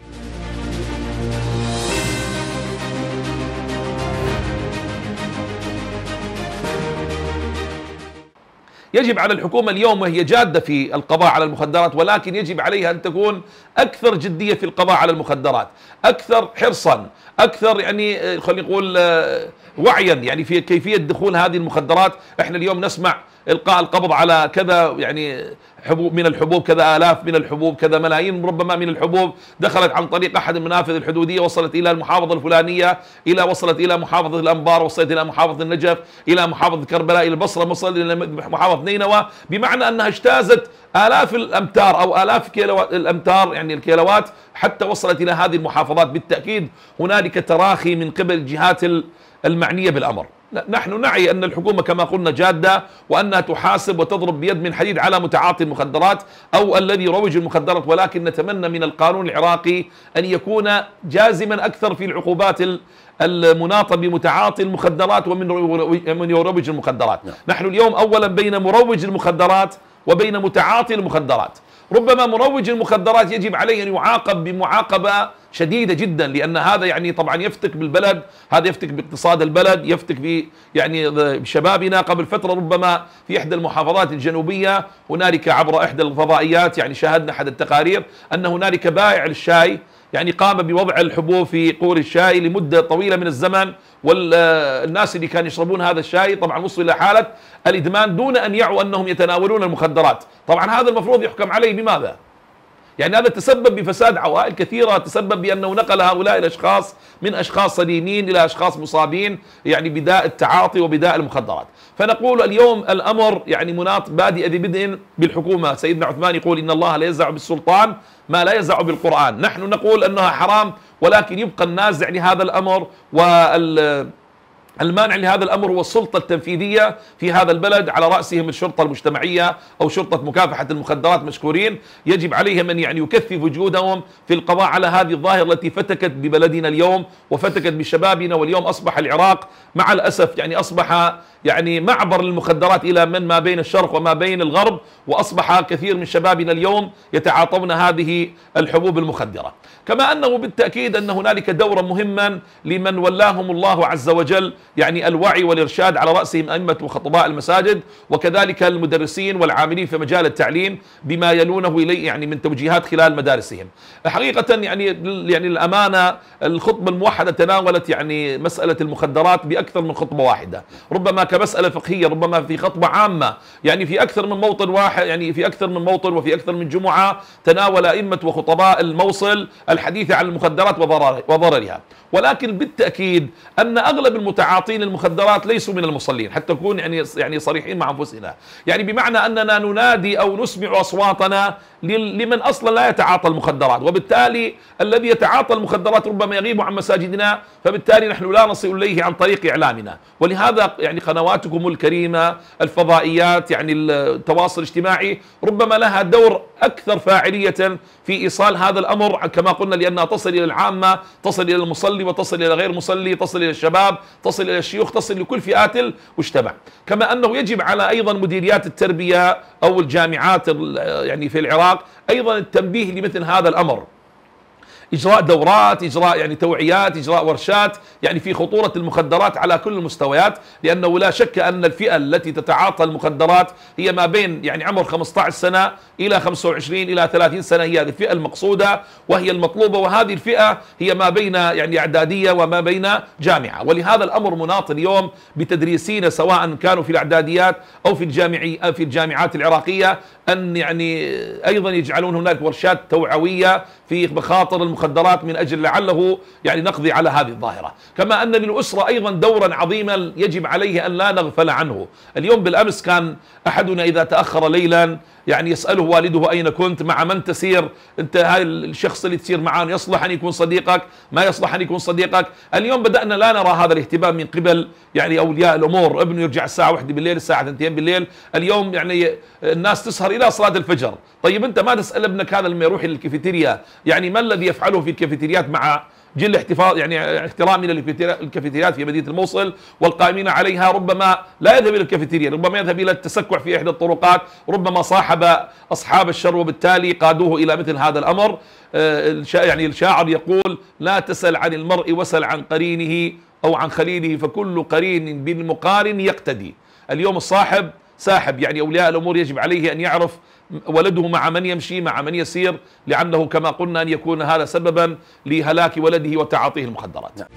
يجب على الحكومة اليوم وهي جادة في القضاء على المخدرات، ولكن يجب عليها أن تكون أكثر جدية في القضاء على المخدرات، أكثر حرصا، أكثر يعني خلينا نقول وعيا يعني في كيفية دخول هذه المخدرات. احنا اليوم نسمع إلقاء القبض على كذا يعني حبوب من الحبوب، كذا آلاف من الحبوب، كذا ملايين ربما من الحبوب دخلت عن طريق أحد المنافذ الحدودية، وصلت إلى المحافظة الفلانية، إلى وصلت إلى محافظة الأنبار، وصلت إلى محافظة النجف، إلى محافظة كربلاء، إلى البصرة، وصلت إلى محافظة نينوى، بمعنى أنها اجتازت آلاف الأمتار أو آلاف كيلوات الأمتار يعني الكيلوات حتى وصلت إلى هذه المحافظات. بالتأكيد هنالك تراخي من قبل الجهات المعنية بالأمر. نحن نعي أن الحكومة كما قلنا جادة، وأنها تحاسب وتضرب بيد من حديد على متعاطي المخدرات أو الذي يروج المخدرات، ولكن نتمنى من القانون العراقي أن يكون جازما أكثر في العقوبات المناطة بمتعاطي المخدرات ومن يروج المخدرات. نحن اليوم أولا بين مروج المخدرات وبين متعاطي المخدرات. ربما مروج المخدرات يجب عليه أن يعاقب بمعاقبة شديدة جدا، لأن هذا يعني طبعا يفتك بالبلد، هذا يفتك باقتصاد البلد، يفتك ب يعني بشبابنا. قبل فترة ربما في إحدى المحافظات الجنوبية هنالك عبر إحدى الفضائيات يعني شاهدنا أحد التقارير أن هنالك بائع للشاي يعني قام بوضع الحبوب في قور الشاي لمدة طويلة من الزمن، والناس اللي كانوا يشربون هذا الشاي طبعا وصلوا إلى حالة الإدمان دون أن يعوا أنهم يتناولون المخدرات. طبعا هذا المفروض يحكم عليه بماذا؟ يعني هذا تسبب بفساد عوائل كثيرة، تسبب بأنه نقل هؤلاء الأشخاص من أشخاص سليمين إلى أشخاص مصابين يعني بداء التعاطي وبداء المخدرات. فنقول اليوم الأمر يعني مناط بادئ ذي بدء بالحكومة. سيدنا عثمان يقول إن الله لا يزع بالسلطان ما لا يزع بالقرآن. نحن نقول أنها حرام، ولكن يبقى النازع لهذا الأمر وال المانع لهذا الأمر هو السلطة التنفيذية في هذا البلد، على رأسهم الشرطة المجتمعية أو شرطة مكافحة المخدرات مشكورين. يجب عليهم أن يعني يكثف وجودهم في القضاء على هذه الظاهرة التي فتكت ببلدنا اليوم وفتكت بشبابنا. واليوم أصبح العراق مع الأسف يعني أصبح يعني معبر للمخدرات إلى من ما بين الشرق وما بين الغرب، وأصبح كثير من شبابنا اليوم يتعاطون هذه الحبوب المخدرة. كما أنه بالتأكيد أن هنالك دورا مهما لمن ولاهم الله عز وجل يعني الوعي والإرشاد، على رأسهم أئمة وخطباء المساجد، وكذلك المدرسين والعاملين في مجال التعليم بما يلونه إليه يعني من توجيهات خلال مدارسهم. حقيقة يعني يعني الأمانة الخطبة الموحدة تناولت يعني مسألة المخدرات بأكثر من خطبة واحدة، ربما كمسألة فقهية، ربما في خطبة عامة يعني في أكثر من موطن واحد، يعني في أكثر من موطن وفي أكثر من جمعة تناول أئمة وخطباء الموصل الحديث عن المخدرات وضررها. ولكن بالتأكيد أن أغلب المتعاطين المخدرات ليسوا من المصلين، حتى نكون يعني يعني صريحين مع أنفسنا، يعني بمعنى أننا ننادي أو نسمع أصواتنا لمن أصلا لا يتعاطى المخدرات، وبالتالي الذي يتعاطى المخدرات ربما يغيب عن مساجدنا، فبالتالي نحن لا نصل إليه عن طريق إعلامنا. ولهذا يعني قنواتكم الكريمة، الفضائيات، يعني التواصل الاجتماعي ربما لها دور أكثر فاعلية في إيصال هذا الأمر كما قلنا، لأنها تصل إلى العامة، تصل إلى المصلي وتصل إلى غير المصلي، تصل إلى الشباب، تصل إلى الشيوخ، تصل لكل فئات المجتمع. كما أنه يجب على أيضا مديريات التربية أو الجامعات يعني في العراق أيضا التنبيه لمثل هذا الأمر، إجراء دورات، إجراء يعني توعيات، إجراء ورشات يعني في خطورة المخدرات على كل المستويات، لأنه لا شك أن الفئة التي تتعاطى المخدرات هي ما بين يعني عمر خمسة عشر سنة إلى خمسة وعشرين إلى ثلاثين سنة، هي هذه الفئة المقصودة وهي المطلوبة، وهذه الفئة هي ما بين يعني إعدادية وما بين جامعة. ولهذا الأمر مناط اليوم بتدريسين سواء كانوا في الإعداديات أو في الجامعي أو في الجامعات العراقية أن يعني أيضا يجعلون هناك ورشات توعوية في مخاطر المخدرات من أجل لعله يعني نقضي على هذه الظاهرة. كما أن للأسرة أيضا دورا عظيما يجب عليه أن لا نغفل عنه. اليوم بالأمس كان أحدنا إذا تأخر ليلا يعني يسأله والده أين كنت، مع من تسير، أنت هاي الشخص اللي تسير معه يصلح أن يكون صديقك، ما يصلح أن يكون صديقك. اليوم بدأنا لا نرى هذا الاهتمام من قبل يعني أولياء الأمور. ابنه يرجع الساعة واحدة بالليل، الساعة اثنتين بالليل، اليوم يعني الناس تسهر إلى صلاة الفجر. طيب أنت ما تسأل ابنك هذا لما يروح للكافيتيريا يعني ما الذي يفعله في الكافيتريات مع جل احتفاظ يعني احترام من الكافيتريات في مدينة الموصل والقائمين عليها ربما لا يذهب إلى الكافيتيريا، ربما يذهب إلى التسكع في إحدى الطرقات، ربما صاحب أصحاب الشر وبالتالي قادوه إلى مثل هذا الأمر. يعني الشاعر يقول: لا تسل عن المرء وسل عن قرينه أو عن خليله، فكل قرين بالمقارن يقتدي. اليوم الصاحب ساحب، يعني أولياء الأمور يجب عليه أن يعرف ولده مع من يمشي مع من يسير، لأنه كما قلنا أن يكون هذا سببا لهلاك ولده وتعاطيه المخدرات. نعم.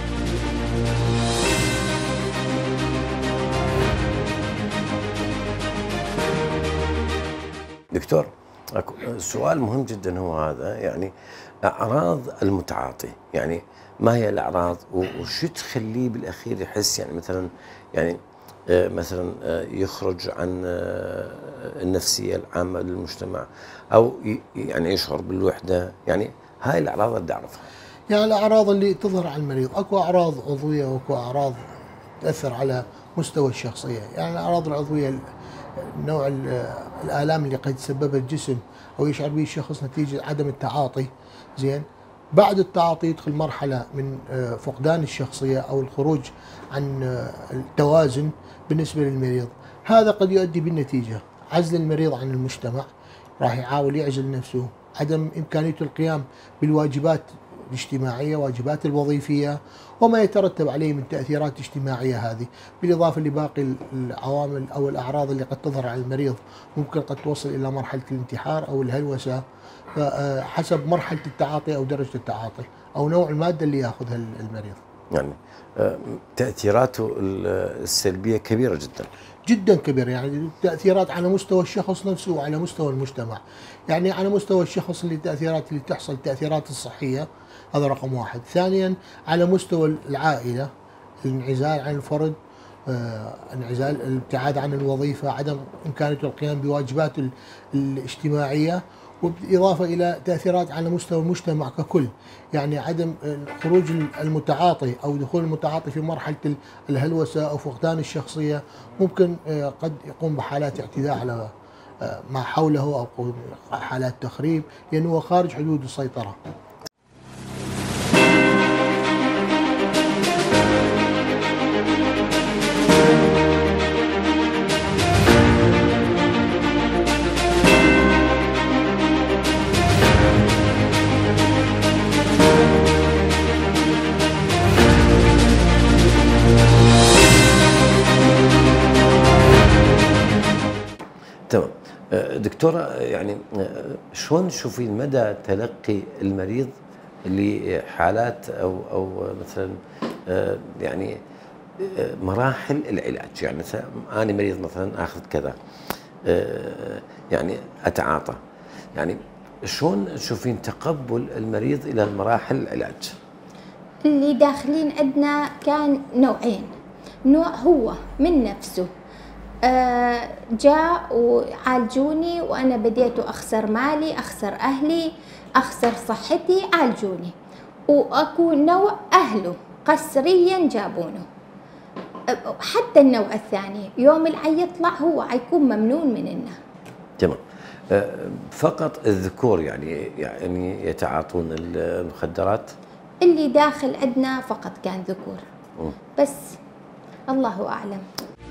دكتور، سؤال مهم جدا هو هذا، يعني أعراض المتعاطي، يعني ما هي الأعراض وشو تخليه بالأخير يحس، يعني مثلا يعني مثلا يخرج عن النفسية العامة للمجتمع أو يعني يشعر بالوحدة، يعني هاي الأعراض اللي أعرفها. يعني الأعراض اللي تظهر على المريض، أكو أعراض عضوية وأكو أعراض تأثر على مستوى الشخصية. يعني الأعراض العضوية نوع الآلام اللي قد يسببها الجسم أو يشعر به الشخص نتيجة عدم التعاطي، زين. بعد التعاطي يدخل مرحلة من فقدان الشخصية أو الخروج عن التوازن بالنسبة للمريض. هذا قد يؤدي بالنتيجة عزل المريض عن المجتمع، راح يحاول يعزل نفسه، عدم إمكانيته القيام بالواجبات الاجتماعية، واجبات الوظيفية، وما يترتب عليه من تأثيرات اجتماعية هذه، بالإضافة لباقي العوامل أو الأعراض اللي قد تظهر على المريض، ممكن قد توصل إلى مرحلة الانتحار أو الهلوسة حسب مرحلة التعاطي أو درجة التعاطي أو نوع المادة اللي يأخذها المريض. يعني تأثيراته السلبية كبيرة جدا جدا كبيرة، يعني تأثيرات على مستوى الشخص نفسه وعلى مستوى المجتمع. يعني على مستوى الشخص اللي التأثيرات اللي تحصل التأثيرات الصحية، هذا رقم واحد. ثانيا على مستوى العائلة، الانعزال عن الفرد، آه، انعزال الابتعاد عن الوظيفة، عدم إمكانيته القيام بواجبات الاجتماعية، وبالإضافة إلى تأثيرات على مستوى المجتمع ككل. يعني عدم خروج المتعاطي أو دخول المتعاطي في مرحلة الهلوسة أو فقدان الشخصية، ممكن قد يقوم بحالات اعتداء على ما حوله أو حالات تخريب، لأنه هو خارج حدود السيطرة. تمام. دكتورة، يعني شلون تشوفين مدى تلقي المريض لحالات او او مثلا يعني مراحل العلاج؟ يعني مثلا انا مريض مثلا اخذ كذا، يعني اتعاطى، يعني شلون تشوفين تقبل المريض الى المراحل العلاج؟ اللي داخلين عندنا كان نوعين، نوع هو من نفسه آه جاء وعالجوني وأنا بديت أخسر مالي، أخسر أهلي، أخسر صحتي، عالجوني. وأكو نوع أهله قسريا جابونه. حتى النوع الثاني يوم العي يطلع هو عيكون ممنون مننا. تمام. فقط الذكور يعني يعني يتعاطون المخدرات؟ اللي داخل عندنا فقط كان ذكور. م. بس الله أعلم.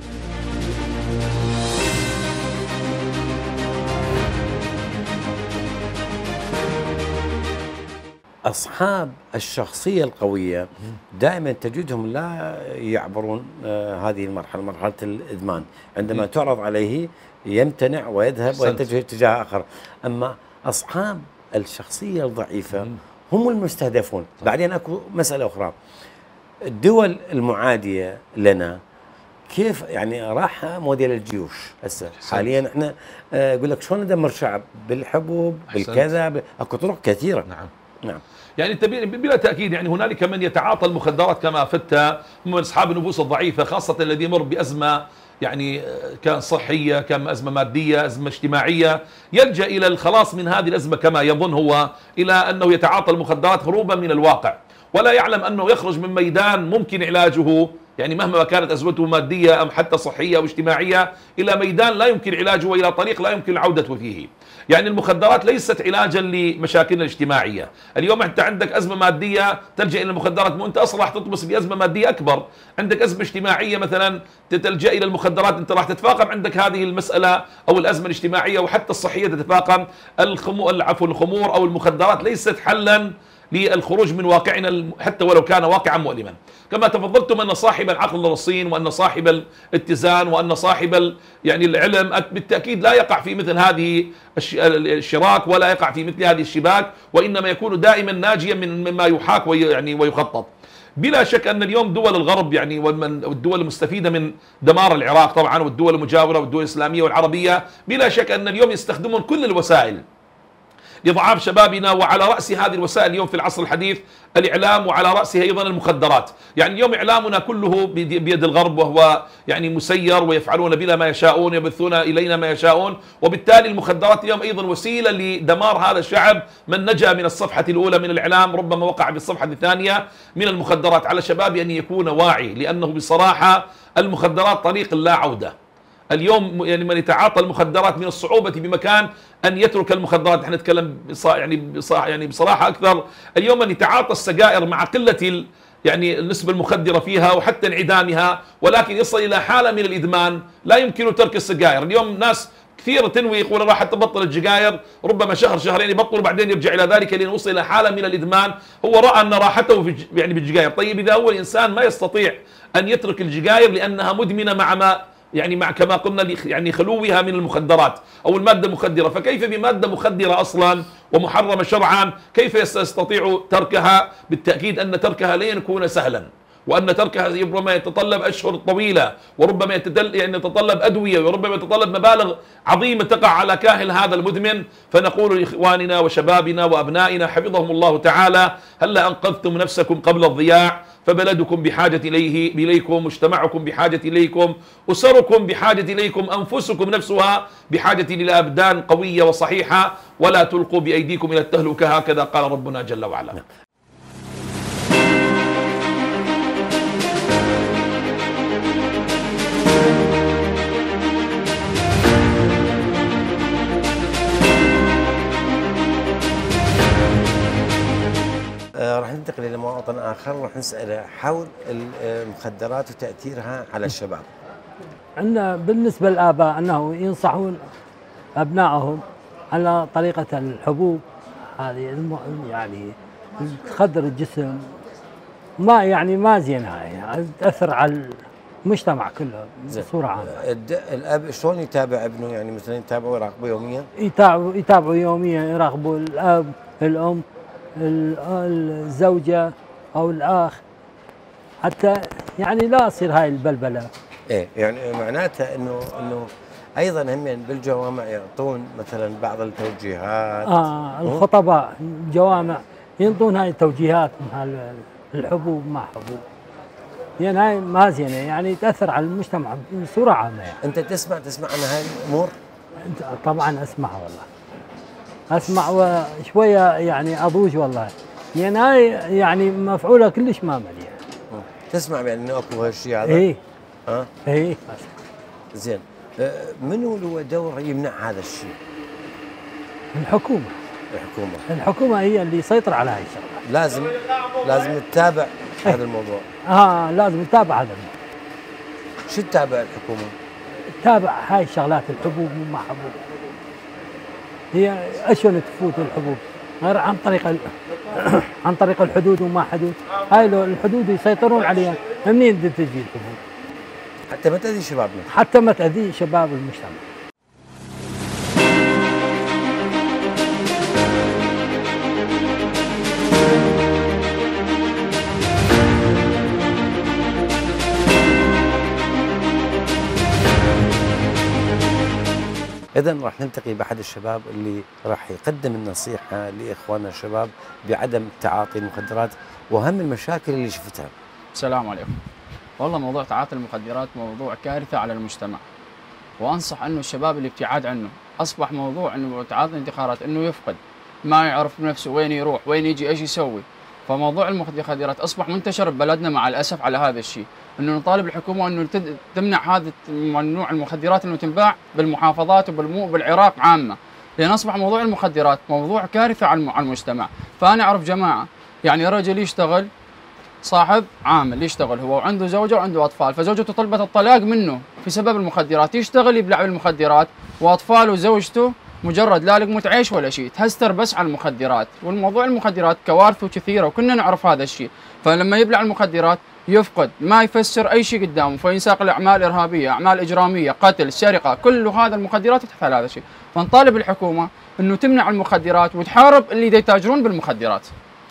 أصحاب الشخصية القوية دائما تجدهم لا يعبرون آه هذه المرحلة، مرحلة الإدمان. عندما م. تعرض عليه يمتنع ويذهب ويتجه اتجاه آخر. أما أصحاب الشخصية الضعيفة م. هم المستهدفون. بعدين أكو مسألة أخرى، الدول المعادية لنا كيف يعني راح موديل الجيوش هسه حاليا احنا يقول لك شلون ندمر شعب بالحبوب بالكذا، اكو طرق كثيره. نعم نعم. يعني انت بلا تاكيد يعني هنالك من يتعاطى المخدرات كما فتة من اصحاب النفوس الضعيفه، خاصه الذي يمر بازمه يعني كان صحيه، كان ازمه ماديه، ازمه اجتماعيه، يلجا الى الخلاص من هذه الازمه كما يظن هو الى انه يتعاطى المخدرات هروبا من الواقع، ولا يعلم انه يخرج من ميدان ممكن علاجه، يعني مهما كانت ازمته ماديه ام حتى صحيه او اجتماعيه، الى ميدان لا يمكن علاجه والى طريق لا يمكن العوده فيه. يعني المخدرات ليست علاجا لمشاكلنا الاجتماعية. اليوم أنت عندك أزمة مادية تلجأ إلى المخدرات، مو أنت أصلا راح تطمس بأزمة مادية أكبر. عندك أزمة اجتماعية مثلا تلجأ إلى المخدرات، أنت راح تتفاقم عندك هذه المسألة أو الأزمة الاجتماعية وحتى الصحية تتفاقم. الخمور العفو الخمور أو المخدرات ليست حلا للخروج من واقعنا حتى ولو كان واقعا مؤلما. كما تفضلتم أن صاحب العقل الرصين وأن صاحب الاتزان وأن صاحب يعني العلم بالتأكيد لا يقع في مثل هذه الشراك ولا يقع في مثل هذه الشباك، وإنما يكون دائما ناجيا من مما يحاك ويعني ويخطط. بلا شك أن اليوم دول الغرب يعني والدول المستفيدة من دمار العراق طبعا والدول المجاورة والدول الإسلامية والعربية، بلا شك أن اليوم يستخدمون كل الوسائل لإضعاف شبابنا، وعلى رأس هذه الوسائل اليوم في العصر الحديث الإعلام، وعلى رأسه أيضا المخدرات. يعني اليوم إعلامنا كله بيد الغرب وهو يعني مسير، ويفعلون بنا ما يشاءون، يبثون إلينا ما يشاءون، وبالتالي المخدرات اليوم أيضا وسيلة لدمار هذا الشعب. من نجا من الصفحة الأولى من الإعلام ربما وقع في الصفحة الثانية من المخدرات. على الشباب أن يكون واعي، لأنه بصراحة المخدرات طريق لا عودة. اليوم يعني من يتعاطى المخدرات من الصعوبة بمكان أن يترك المخدرات. احنا نتكلم يعني يعني بصراحة أكثر. اليوم من يتعاطى السجائر مع قلة يعني النسبة المخدرة فيها وحتى انعدامها، ولكن يصل إلى حالة من الإدمان لا يمكن ترك السجائر. اليوم ناس كثير تنوي يقول راح تبطل السجائر، ربما شهر شهرين يبطل وبعدين يرجع إلى ذلك لأن وصل إلى حالة من الإدمان. هو رأى أن راحته في يعني بالسجائر. طيب إذا هو الإنسان ما يستطيع أن يترك السجائر لأنها مدمنة مع ما يعني مع كما قلنا يعني خلوها من المخدرات أو المادة المخدرة، فكيف بمادة مخدرة أصلا ومحرمة شرعا كيف يستطيع تركها؟ بالتأكيد أن تركها لن يكون سهلا، وأن تركها ربما يتطلب أشهر طويلة، وربما يعني يتطلب أدوية، وربما يتطلب مبالغ عظيمة تقع على كاهل هذا المدمن. فنقول لإخواننا وشبابنا وأبنائنا حفظهم الله تعالى: هلا أنقذتم نفسكم قبل الضياع، فبلدكم بحاجة إليه إليكم، مجتمعكم بحاجة إليكم، أسركم بحاجة إليكم، أنفسكم نفسها بحاجة إلى أبدان قوية وصحيحة، ولا تلقوا بأيديكم إلى التهلكة، هكذا قال ربنا جل وعلا. آه راح ننتقل إلى مواطن آخر، راح نسأله حول المخدرات وتأثيرها على الشباب. عندنا بالنسبة للآباء أنه ينصحون أبنائهم على طريقة الحبوب هذه يعني تخدر الجسم، ما يعني ما زينة يعني تأثر على المجتمع كله بصورة عامة. الأب شلون يتابع ابنه؟ يعني مثلا يتابعوا يراقبوا يوميا؟ يتابعوا يتابعوا يوميا، يراقبوا الأب، الأم، الزوجة أو الأخ، حتى يعني لا تصير هاي البلبلة. إيه يعني معناتها إنه إنه أيضا هم يعني بالجوامع يعطون مثلا بعض التوجيهات. آه الخطباء الجوامع ينطون هاي التوجيهات من الحبوب ما حبوب، يعني هاي ما زينة، يعني تأثر على المجتمع بصورة عامة. يعني أنت تسمع تسمع عن هاي الأمور؟ طبعا أسمع والله، أسمع وشوية يعني أضوج والله، يعني هاي يعني مفعولة كلش ما مليئة. تسمع بأن يعني أكو هالشيء هذا؟ إيه ها؟ إيه زين، منو له دور يمنع هذا الشيء؟ الحكومة. الحكومة الحكومة هي اللي يسيطر على هاي الشغلة. لازم لازم تتابع إيه؟ هذا الموضوع. اه لازم تتابع هذا الموضوع. شو تتابع الحكومة؟ تتابع هاي الشغلات الحبوب وما حبوب، هي اشون تفوت الحبوب غير عن طريق ال... عن طريق الحدود وما حدود. هاي لو الحدود يسيطرون عليها منين تجي الحبوب؟ حتى ما تأذي شبابنا، حتى ما تأذي شباب المجتمع. إذن راح نلتقي بأحد الشباب اللي راح يقدم النصيحة لإخواننا الشباب بعدم تعاطي المخدرات وأهم المشاكل اللي شفتها. السلام عليكم. والله موضوع تعاطي المخدرات موضوع كارثة على المجتمع، وأنصح أنه الشباب الابتعاد عنه. أصبح موضوع أنه تعاطي المخدرات أنه يفقد، ما يعرف بنفسه وين يروح وين يجي إيش يسوي. فموضوع المخدرات أصبح منتشر ببلدنا مع الأسف على هذا الشيء. أنه نطالب الحكومة أنه تمنع هذا نوع المخدرات أنه تنباع بالمحافظات وبالعراق عامة، لان اصبح موضوع المخدرات موضوع كارثه على المجتمع. فانا اعرف جماعه يعني رجل يشتغل صاحب عامل يشتغل هو وعنده زوجه وعنده اطفال، فزوجته طلبت الطلاق منه في سبب المخدرات، يشتغل يبلع بالمخدرات واطفاله وزوجته مجرد لا لقمة عيش ولا شيء، تهستر بس على المخدرات. والموضوع المخدرات كوارثه كثيره وكنا نعرف هذا الشيء، فلما يبلع المخدرات يفقد ما يفسر اي شيء قدامه، فينساق لاعمال ارهابيه، اعمال اجراميه، قتل، سرقه، كل هذا المخدرات تحت هذا الشيء. فنطالب الحكومه انه تمنع المخدرات وتحارب اللي يتاجرون بالمخدرات.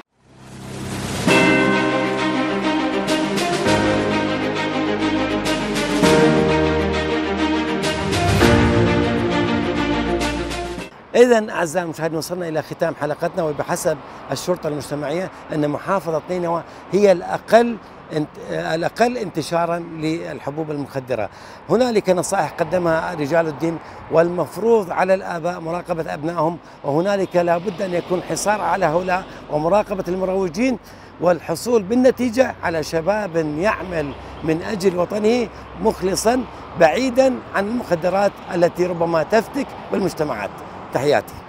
إذا أعزائي المشاهدين وصلنا إلى ختام حلقتنا، وبحسب الشرطة المجتمعية أن محافظة نينوى هي الأقل الأقل انتشارا للحبوب المخدرة. هنالك نصائح قدمها رجال الدين، والمفروض على الآباء مراقبة أبنائهم، وهنالك لابد أن يكون حصار على هؤلاء ومراقبة المروجين، والحصول بالنتيجة على شباب يعمل من أجل وطنه مخلصا بعيدا عن المخدرات التي ربما تفتك بالمجتمعات. تحياتي.